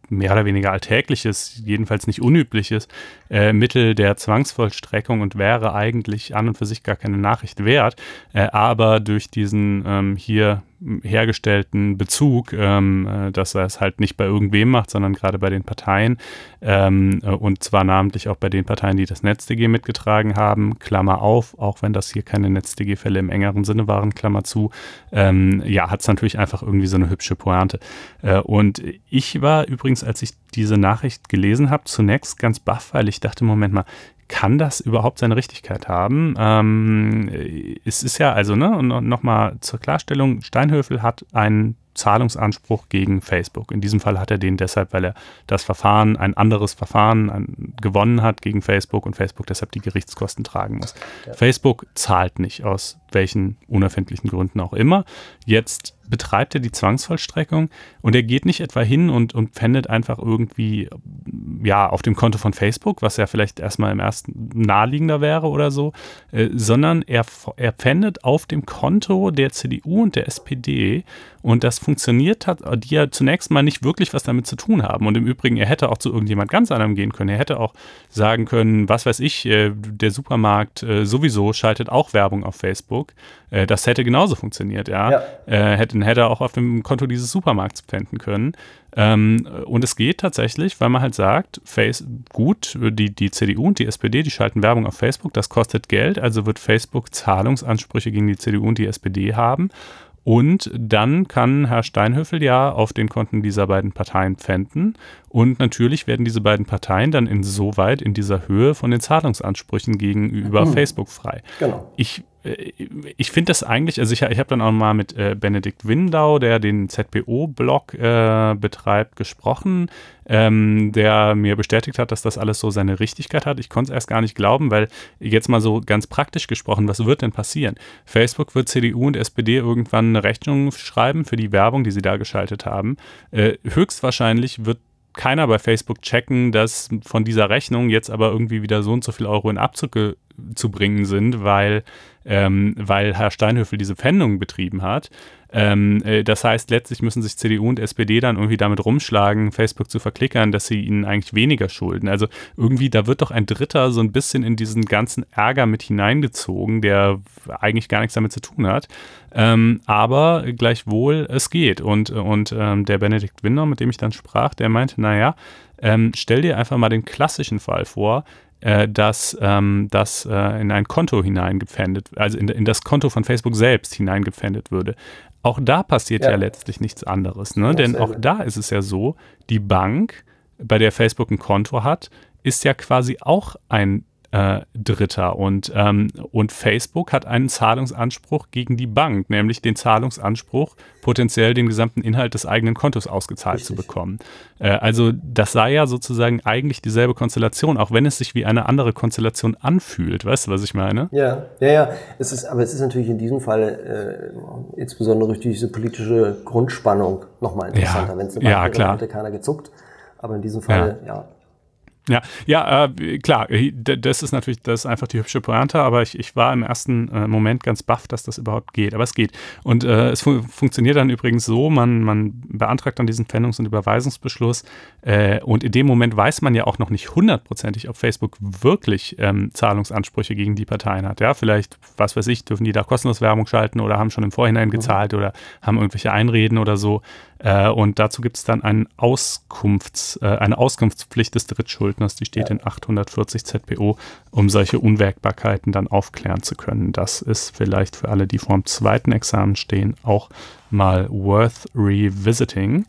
mehr oder weniger alltägliches, jedenfalls nicht unübliches äh, Mittel der Zwangsvollstreckung und wäre eigentlich an und für sich gar keine Nachricht wert. Äh, aber durch diesen ähm, hier hergestellten Bezug, ähm, äh, dass er es halt nicht bei irgendwem macht, sondern gerade bei den Parteien ähm, äh, und zwar namentlich auch bei den Parteien, die das NetzDG mitgetragen haben, Klammer auf, auch wenn das hier keine NetzDG-Fälle im engeren Sinne waren, Klammer zu, ähm, ja, hat es natürlich einfach irgendwie so eine hübsche Pointe. Äh, und ich war übrigens, als ich diese Nachricht gelesen habe, zunächst ganz baff, weil ich dachte, Moment mal, kann das überhaupt seine Richtigkeit haben? Ähm, es ist ja, also, ne, und nochmal zur Klarstellung, Steinhöfel hat einen Zahlungsanspruch gegen Facebook. In diesem Fall hat er den deshalb, weil er das Verfahren, ein anderes Verfahren ein, gewonnen hat gegen Facebook und Facebook deshalb die Gerichtskosten tragen muss. Ja. Facebook zahlt nicht, aus welchen unerfindlichen Gründen auch immer. Jetzt betreibt er die Zwangsvollstreckung und er geht nicht etwa hin und, und pfändet einfach irgendwie ja, auf dem Konto von Facebook, was ja vielleicht erstmal im ersten naheliegender wäre oder so, äh, sondern er, er pfändet auf dem Konto der C D U und der S P D und das funktioniert hat, die ja zunächst mal nicht wirklich was damit zu tun haben. Und im Übrigen, er hätte auch zu irgendjemand ganz anderem gehen können. Er hätte auch sagen können, was weiß ich, äh, der Supermarkt äh, sowieso schaltet auch Werbung auf Facebook. Äh, das hätte genauso funktioniert, ja. ja. Äh, hätte, hätte er auch auf dem Konto dieses Supermarkts pfänden können. Ähm, und es geht tatsächlich, weil man halt sagt, Face, gut, die, die C D U und die S P D, die schalten Werbung auf Facebook, das kostet Geld, also wird Facebook Zahlungsansprüche gegen die C D U und die S P D haben. Und dann kann Herr Steinhöfel ja auf den Konten dieser beiden Parteien pfänden. Und natürlich werden diese beiden Parteien dann insoweit in dieser Höhe von den Zahlungsansprüchen gegenüber mhm. Facebook frei. Genau. Ich, äh, ich finde das eigentlich, also ich, ich habe dann auch mal mit äh, Benedikt Windau, der den Z P O-Blog äh, betreibt, gesprochen, ähm, der mir bestätigt hat, dass das alles so seine Richtigkeit hat. Ich konnte es erst gar nicht glauben, weil jetzt mal so ganz praktisch gesprochen, was wird denn passieren? Facebook wird C D U und S P D irgendwann eine Rechnung schreiben für die Werbung, die sie da geschaltet haben. Äh, höchstwahrscheinlich wird keiner bei Facebook checken, dass von dieser Rechnung jetzt aber irgendwie wieder so und so viel Euro in Abzug zu bringen sind, weil, ähm, weil Herr Steinhöfel diese Pfändung betrieben hat. Ähm, äh, das heißt, letztlich müssen sich C D U und S P D dann irgendwie damit rumschlagen, Facebook zu verklickern, dass sie ihnen eigentlich weniger schulden. Also irgendwie, da wird doch ein Dritter so ein bisschen in diesen ganzen Ärger mit hineingezogen, der eigentlich gar nichts damit zu tun hat. Ähm, aber gleichwohl, es geht. Und, und ähm, der Benedikt Windau, mit dem ich dann sprach, der meinte, naja, ähm, stell dir einfach mal den klassischen Fall vor, äh, dass ähm, das äh, in ein Konto hineingepfändet, also in, in das Konto von Facebook selbst hineingepfändet würde. Auch da passiert ja, ja letztlich nichts anderes, ne? Denn auch da ist es ja so, die Bank, bei der Facebook ein Konto hat, ist ja quasi auch ein äh, Dritter und, ähm, und Facebook hat einen Zahlungsanspruch gegen die Bank, nämlich den Zahlungsanspruch, potenziell den gesamten Inhalt des eigenen Kontos ausgezahlt Richtig. zu bekommen. Äh, also das sei ja sozusagen eigentlich dieselbe Konstellation, auch wenn es sich wie eine andere Konstellation anfühlt. Weißt du, was ich meine? Ja, ja, ja. Es ist, aber es ist natürlich in diesem Fall äh, insbesondere durch diese politische Grundspannung nochmal interessanter. Ja, wenn es eine Bank ja, wäre, klar. hätte keiner gezuckt. Aber in diesem Fall, ja. ja Ja, ja, äh, klar, das ist natürlich, das ist einfach die hübsche Pointe, aber ich, ich war im ersten äh, Moment ganz baff, dass das überhaupt geht, aber es geht. Und äh, es fu- funktioniert dann übrigens so, man, man beantragt dann diesen Pfändungs- und Überweisungsbeschluss äh, und in dem Moment weiß man ja auch noch nicht hundertprozentig, ob Facebook wirklich ähm, Zahlungsansprüche gegen die Parteien hat. Ja, vielleicht, was weiß ich, dürfen die da kostenlos Werbung schalten oder haben schon im Vorhinein gezahlt mhm. oder haben irgendwelche Einreden oder so. Äh, und dazu gibt es dann einen Auskunfts, äh, eine Auskunftspflicht des Drittschuldners, die steht ja. in achthundertvierzig Z P O, um solche Unwägbarkeiten dann aufklären zu können. Das ist vielleicht für alle, die vor dem zweiten Examen stehen, auch mal worth revisiting.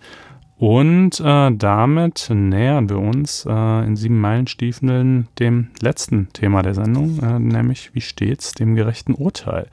Und äh, damit nähern wir uns äh, in sieben Meilenstiefeln dem letzten Thema der Sendung, äh, nämlich wie steht's dem gerechten Urteil.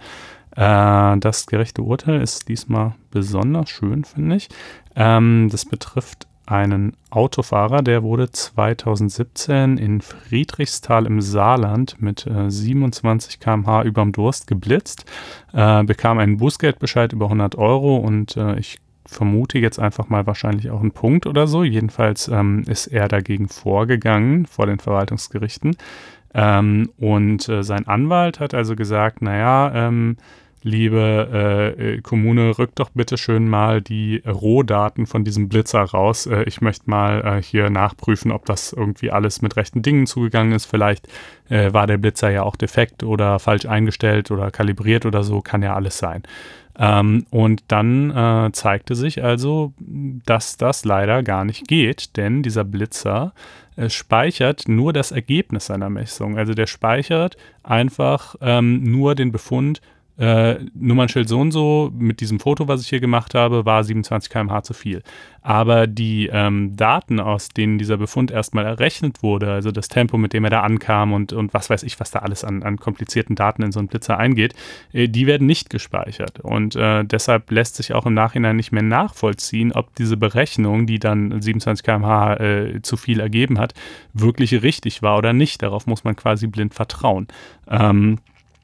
Das gerechte Urteil ist diesmal besonders schön, finde ich. Ähm, das betrifft einen Autofahrer, der wurde zweitausendsiebzehn in Friedrichsthal im Saarland mit äh, siebenundzwanzig Kilometer pro Stunde überm Durst geblitzt, äh, bekam einen Bußgeldbescheid über hundert Euro und äh, ich vermute jetzt einfach mal wahrscheinlich auch einen Punkt oder so. Jedenfalls ähm, ist er dagegen vorgegangen vor den Verwaltungsgerichten. Ähm, und äh, sein Anwalt hat also gesagt, naja, ähm, liebe äh, Kommune, rückt doch bitte schön mal die Rohdaten von diesem Blitzer raus. Äh, ich möchte mal äh, hier nachprüfen, ob das irgendwie alles mit rechten Dingen zugegangen ist. Vielleicht äh, war der Blitzer ja auch defekt oder falsch eingestellt oder kalibriert oder so, kann ja alles sein. Ähm, und dann äh, zeigte sich also, dass das leider gar nicht geht, denn dieser Blitzer äh, speichert nur das Ergebnis seiner Messung. Also der speichert einfach ähm, nur den Befund, Äh, Nummernschild so und so mit diesem Foto, was ich hier gemacht habe, war siebenundzwanzig Kilometer pro Stunde zu viel. Aber die ähm, Daten, aus denen dieser Befund erstmal errechnet wurde, also das Tempo, mit dem er da ankam und, und was weiß ich, was da alles an, an komplizierten Daten in so einen Blitzer eingeht, äh, die werden nicht gespeichert. Und äh, deshalb lässt sich auch im Nachhinein nicht mehr nachvollziehen, ob diese Berechnung, die dann siebenundzwanzig Kilometer pro Stunde äh, zu viel ergeben hat, wirklich richtig war oder nicht. Darauf muss man quasi blind vertrauen. Ähm,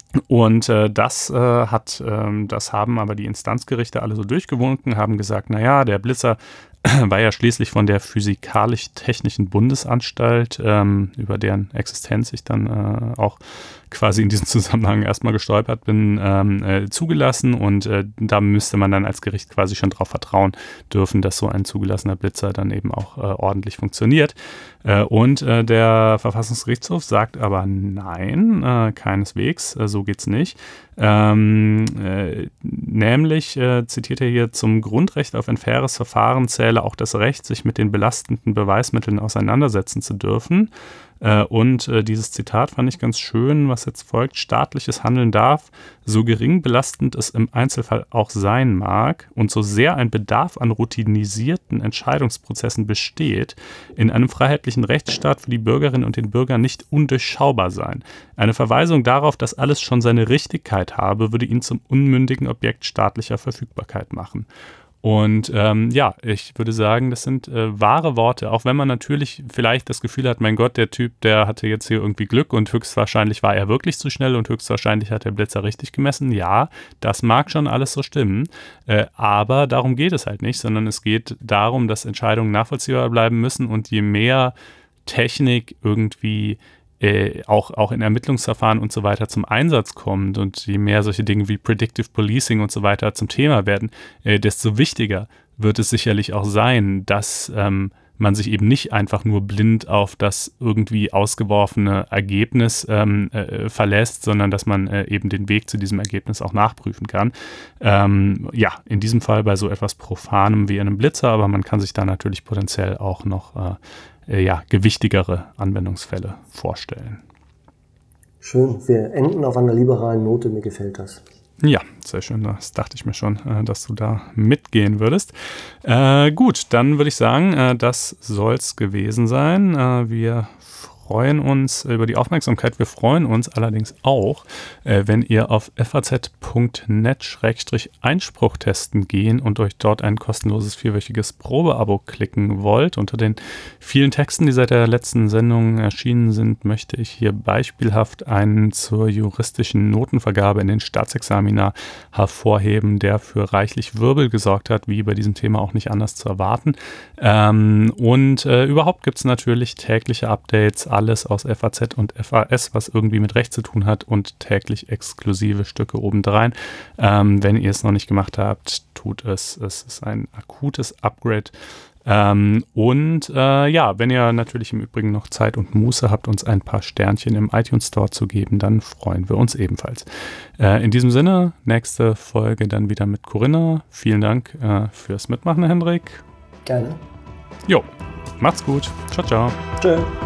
Und äh, das äh, hat, ähm, das haben aber die Instanzgerichte alle so durchgewunken, haben gesagt, naja, der Blitzer war ja schließlich von der Physikalisch-Technischen Bundesanstalt, ähm, über deren Existenz ich dann äh, auch quasi in diesem Zusammenhang erstmal gestolpert bin, ähm, äh, zugelassen und äh, da müsste man dann als Gericht quasi schon darauf vertrauen dürfen, dass so ein zugelassener Blitzer dann eben auch äh, ordentlich funktioniert. Äh, und äh, der Verfassungsgerichtshof sagt aber nein, äh, keineswegs, äh, so geht's nicht. Ähm, äh, nämlich äh, zitiert er hier: Zum Grundrecht auf ein faires Verfahren zähle auch das Recht, sich mit den belastenden Beweismitteln auseinandersetzen zu dürfen. Äh, und äh, dieses Zitat fand ich ganz schön, was jetzt folgt: Staatliches Handeln darf, so gering belastend es im Einzelfall auch sein mag und so sehr ein Bedarf an routinisierten Entscheidungsprozessen besteht, in einem freiheitlichen Rechtsstaat für die Bürgerinnen und den Bürger nicht undurchschaubar sein. Eine Verweisung darauf, dass alles schon seine Richtigkeit habe, würde ihn zum unmündigen Objekt staatlicher Verfügbarkeit machen. Und ähm, ja, ich würde sagen, das sind äh, wahre Worte, auch wenn man natürlich vielleicht das Gefühl hat, mein Gott, der Typ, der hatte jetzt hier irgendwie Glück und höchstwahrscheinlich war er wirklich zu schnell und höchstwahrscheinlich hat der Blitzer richtig gemessen. Ja, das mag schon alles so stimmen, äh, aber darum geht es halt nicht, sondern es geht darum, dass Entscheidungen nachvollziehbar bleiben müssen und je mehr Technik irgendwie Äh, auch, auch in Ermittlungsverfahren und so weiter zum Einsatz kommt und je mehr solche Dinge wie Predictive Policing und so weiter zum Thema werden, äh, desto wichtiger wird es sicherlich auch sein, dass ähm, man sich eben nicht einfach nur blind auf das irgendwie ausgeworfene Ergebnis ähm, äh, verlässt, sondern dass man äh, eben den Weg zu diesem Ergebnis auch nachprüfen kann. Ähm, ja, in diesem Fall bei so etwas Profanem wie einem Blitzer, aber man kann sich da natürlich potenziell auch noch äh, ja, gewichtigere Anwendungsfälle vorstellen. Schön, wir enden auf einer liberalen Note, mir gefällt das. Ja, sehr schön, das dachte ich mir schon, dass du da mitgehen würdest. Äh, gut, dann würde ich sagen, äh, das soll es gewesen sein. Äh, wir freuen uns über die Aufmerksamkeit. Wir freuen uns allerdings auch, äh, wenn ihr auf faz punkt net Schrägstrich Einspruch testen gehen und euch dort ein kostenloses vierwöchiges Probeabo klicken wollt. Unter den vielen Texten, die seit der letzten Sendung erschienen sind, möchte ich hier beispielhaft einen zur juristischen Notenvergabe in den Staatsexamina hervorheben, der für reichlich Wirbel gesorgt hat, wie bei diesem Thema auch nicht anders zu erwarten. Ähm, und äh, überhaupt gibt es natürlich tägliche Updates, alles aus F A Z und F A S, was irgendwie mit Recht zu tun hat und täglich exklusive Stücke obendrein. Ähm, wenn ihr es noch nicht gemacht habt, tut es. Es ist ein akutes Upgrade. Ähm, und äh, ja, wenn ihr natürlich im Übrigen noch Zeit und Muße habt, uns ein paar Sternchen im iTunes Store zu geben, dann freuen wir uns ebenfalls. Äh, in diesem Sinne, nächste Folge dann wieder mit Corinna. Vielen Dank äh, fürs Mitmachen, Hendrik. Gerne. Jo, macht's gut. Ciao, ciao. Tschö.